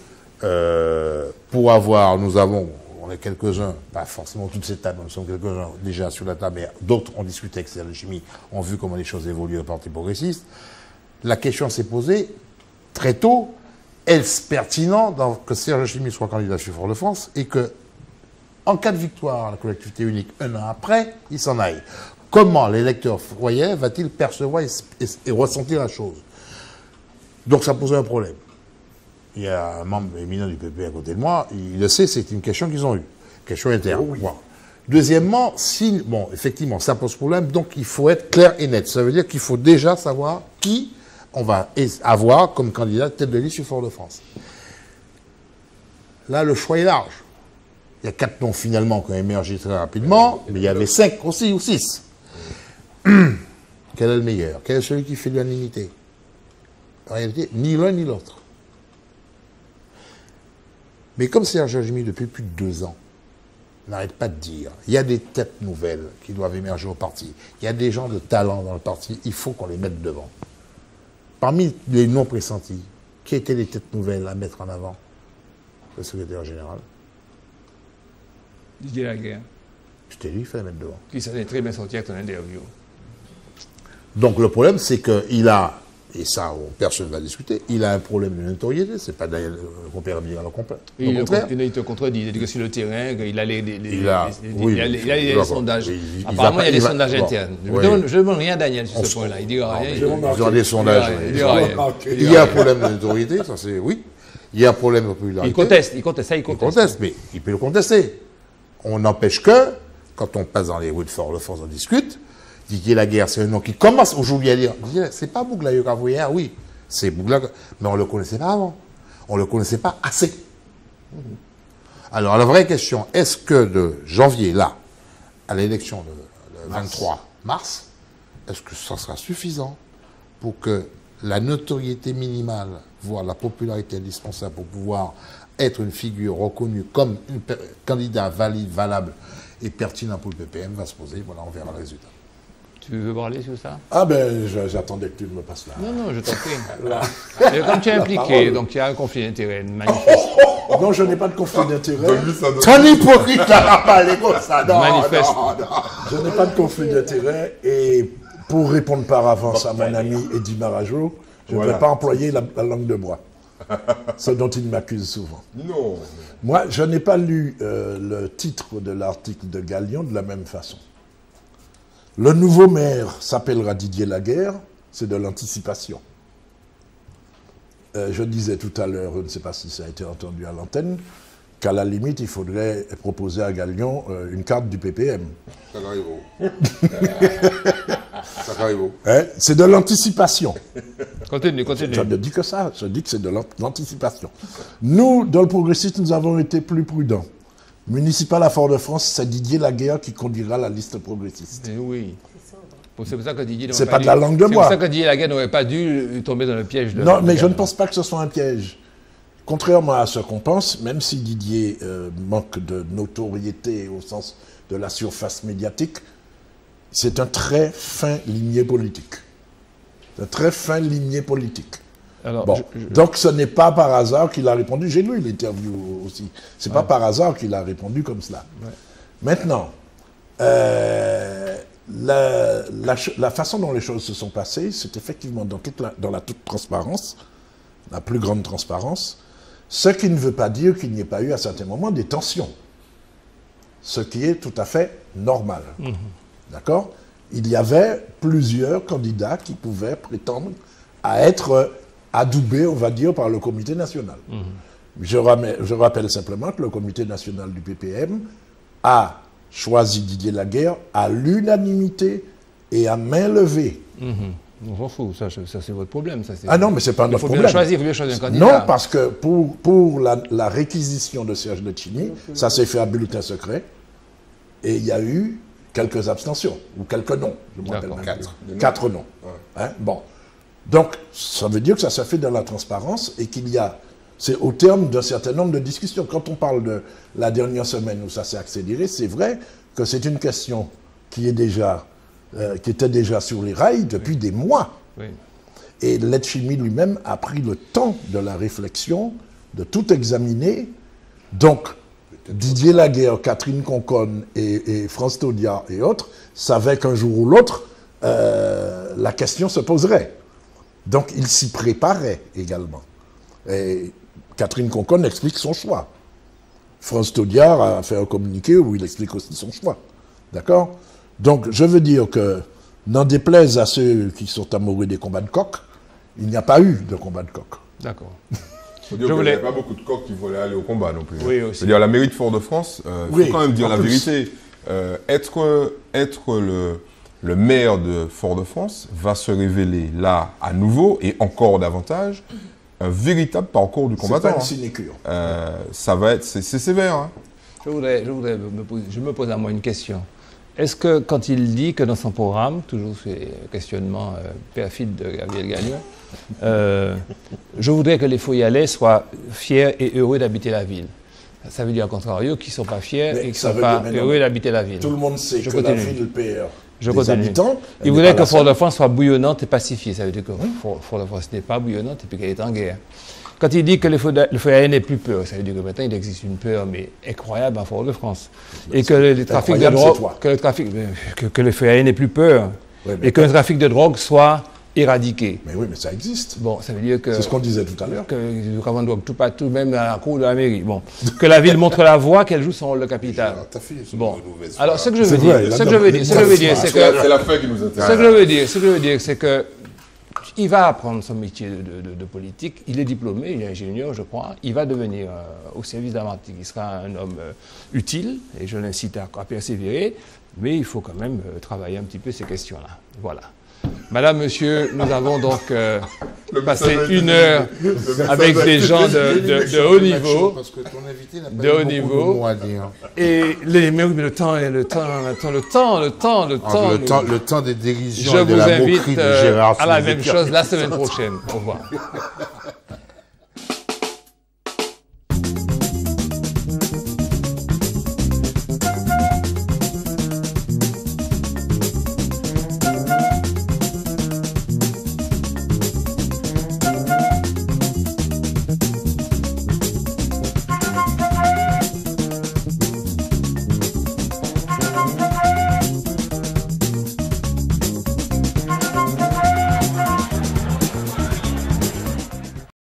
S5: on est quelques-uns, pas forcément toutes ces tables, nous sommes quelques-uns déjà sur la table, mais d'autres ont discuté avec Serge Letchimy, ont vu comment les choses évoluent au Parti progressiste. La question s'est posée très tôt, est-ce pertinent que Serge Letchimy soit candidat sur Fort-de-France et que, en cas de victoire à la collectivité unique, un an après, il s'en aille? Comment l'électeur foyer va-t-il percevoir et ressentir la chose? Donc ça posait un problème. Il y a un membre éminent du PP à côté de moi, il le sait, c'est une question qu'ils ont eue. Question interne. Oh oui. Bon. Deuxièmement, effectivement, ça pose problème, donc il faut être clair et net. Ça veut dire qu'il faut déjà savoir qui on va avoir comme candidat tête de liste sur Fort-de-France. Là, le choix est large. Il y a 4 noms finalement qui ont émergé très rapidement, mais il y avait 5 aussi ou 6. Quel est le meilleur? Quel est celui qui fait l'unanimité? En réalité, ni l'un ni l'autre. Mais comme Serge Letchimy, depuis plus de 2 ans, n'arrête pas de dire, il y a des têtes nouvelles qui doivent émerger au parti, il y a des gens de talent dans le parti, il faut qu'on les mette devant. Parmi les non pressentis, qui étaient les têtes nouvelles à mettre en avant? Le secrétaire général.
S1: Didier Laguerre.
S5: C'était lui, il fallait mettre devant.
S1: Qui s'en est très bien sorti à ton interview.
S5: Donc le problème, c'est qu'il a et ça, personne ne va discuter, il a un problème de notoriété, c'est pas d'ailleurs qu'on perd bien le contraire.
S1: Il te contredit, il dit que sur le terrain, il a les sondages. Apparemment, il y a des sondages internes. Je ne demande rien à Daniel sur ce point-là, il dit rien.
S5: Ils ont des sondages. Il y a un problème de notoriété, ça c'est oui. Il y a un problème de popularité.
S1: Il conteste,
S5: mais il peut le contester. On n'empêche que, quand on passe dans les rues de Fort-de-France, on discute, Didier Laguerre, c'est un nom qui commence aujourd'hui à dire, c'est pas Bouglaïo Cavoyard, oui, c'est Bouglaïo, mais on ne le connaissait pas avant. On ne le connaissait pas assez. Alors, la vraie question, est-ce que de janvier, là, à l'élection de 23 mars, est-ce que ça sera suffisant pour que la notoriété minimale, voire la popularité indispensable pour pouvoir être une figure reconnue comme un candidat valide, valable et pertinent pour le PPM va se poser? Voilà, on verra le résultat.
S1: Tu veux parler sur ça?
S3: Ah ben, j'attendais que tu me passes là.
S1: Non, je t'en prie. Et comme tu es impliqué, donc il y a un conflit d'intérêt manifeste.
S3: Non, je n'ai pas de conflit d'intérêt.
S5: Ton hypocrite n'a pas les comme ça. Non,
S1: manifeste.
S3: Je n'ai pas de conflit d'intérêt et pour répondre par avance à mon ami Eddy Marajo, je ne vais pas employer la langue de bois. Ce dont il m'accuse souvent.
S4: Non.
S3: Moi, je n'ai pas lu le titre de l'article de Gallion de la même façon. Le nouveau maire s'appellera Didier Laguerre, c'est de l'anticipation. Je disais tout à l'heure, je ne sais pas si ça a été entendu à l'antenne, qu'à la limite, il faudrait proposer à Gallion une carte du PPM.
S5: Ça arrive. Ça arrive.
S3: Hein? C'est de l'anticipation.
S1: Continue.
S3: Je ne dis que ça, je dis que c'est de l'anticipation. Nous, dans le progressiste, nous avons été plus prudents. Municipal à Fort-de-France, c'est Didier Laguerre qui conduira la liste progressiste.
S1: Oui. C'est pour ça que Didier
S3: c'est pas de la langue de bois.
S1: C'est pour ça que Didier Laguerre n'aurait pas dû tomber dans le piège de...
S3: Non, mais je ne pense pas que ce soit un piège. Contrairement à ce qu'on pense, même si Didier manque de notoriété au sens de la surface médiatique, c'est un très fin limier politique. Un très fin limier politique.
S1: Alors,
S3: bon. Donc ce n'est pas par hasard qu'il a répondu. J'ai lu l'interview aussi. C'est pas par hasard qu'il a répondu comme cela. Ouais. Maintenant, la façon dont les choses se sont passées, c'est effectivement dans la toute transparence, la plus grande transparence, ce qui ne veut pas dire qu'il n'y ait pas eu à certains moments des tensions. Ce qui est tout à fait normal. D'accord? Il y avait plusieurs candidats qui pouvaient prétendre à être adoubés, on va dire, par le comité national. Je rappelle simplement que le comité national du PPM a choisi Didier Laguerre à l'unanimité et à main levée.
S1: On s'en fout, ça c'est votre problème. Ça,
S3: ah non, mais c'est pas notre problème.
S1: Il faut bien choisir un candidat.
S3: Non, parce que pour la réquisition de Serge Letchimy, ça s'est fait à bulletin secret et il y a eu quelques abstentions, ou quelques noms. Je me rappelle même 4 noms. Ouais. Hein? Bon. Donc, ça veut dire que ça s'est fait dans la transparence et qu'il y a... C'est au terme d'un certain nombre de discussions. Quand on parle de la dernière semaine où ça s'est accéléré, c'est vrai que c'est une question qui était déjà sur les rails depuis des mois. Oui. Et Letchimy lui-même a pris le temps de la réflexion, de tout examiner. Donc, Didier Laguerre, Catherine Conconne et France Taudia et autres savaient qu'un jour ou l'autre, la question se poserait. Donc, ils s'y préparaient également. Et Catherine Conconne explique son choix. France Taudia a fait un communiqué où il explique aussi son choix. D'accord? Donc, je veux dire que, n'en déplaise à ceux qui sont amoureux des combats de coq, il n'y a pas eu de combat de coq.
S1: D'accord.
S4: Il n'y a pas beaucoup de coqs qui voulaient aller au combat non plus.
S1: Oui, aussi.
S4: C'est-à-dire, la mairie de Fort-de-France, il faut quand même dire la vérité. Être le maire de Fort-de-France va se révéler là, à nouveau, et encore davantage, un véritable parcours du combattant.
S3: C'est pas une sinécure.
S4: Ça va être... C'est sévère. Hein.
S1: Je me pose à moi une question. Est-ce que, quand il dit que dans son programme, toujours ces questionnements perfides de Gabriel Gagnon, je voudrais que les Foyalais soient fiers et heureux d'habiter la ville. Ça veut dire, à contrario, qu'ils ne sont pas fiers et qu'ils ne sont pas heureux d'habiter la ville.
S3: Tout le monde sait que la ville perd
S1: des habitants. Il voudrait que Fort-de-France soit bouillonnante et pacifiée. Ça veut dire que Fort-de-France n'est pas bouillonnante et puis qu'elle est en guerre. Quand il dit que le Foyalais n'est plus peur, ça veut dire que maintenant il existe une peur mais incroyable à Fort-de-France. Et que le trafic de drogue, que le Foyalais n'est plus peur, et que le trafic de drogue soit éradiquer.
S3: Mais oui, mais ça existe.
S1: Bon, ça veut dire que...
S3: C'est ce qu'on disait tout à l'heure.
S1: Que quand on doit tout partout, même à la cour de la mairie. Bon, que la ville montre la voie, qu'elle joue son rôle de capitale. Bon, alors ce que je veux dire, c'est
S4: la fin qui nous intéresse.
S1: Ce que je veux dire, c'est que il va apprendre son métier de politique. Il est diplômé, il est ingénieur, je crois. Il va devenir au service d'Avantique. Il sera un homme utile, et je l'incite à persévérer. Mais il faut quand même travailler un petit peu ces questions-là. Voilà. Madame, monsieur, nous avons donc passé 1 heure avec des gens de haut niveau.
S5: Parce que ton invité n'a pas beaucoup de mots à dire.
S1: Et le temps
S5: des dérisions et de la moquerie de Gérard.
S1: à la même chose la semaine prochaine. Au revoir.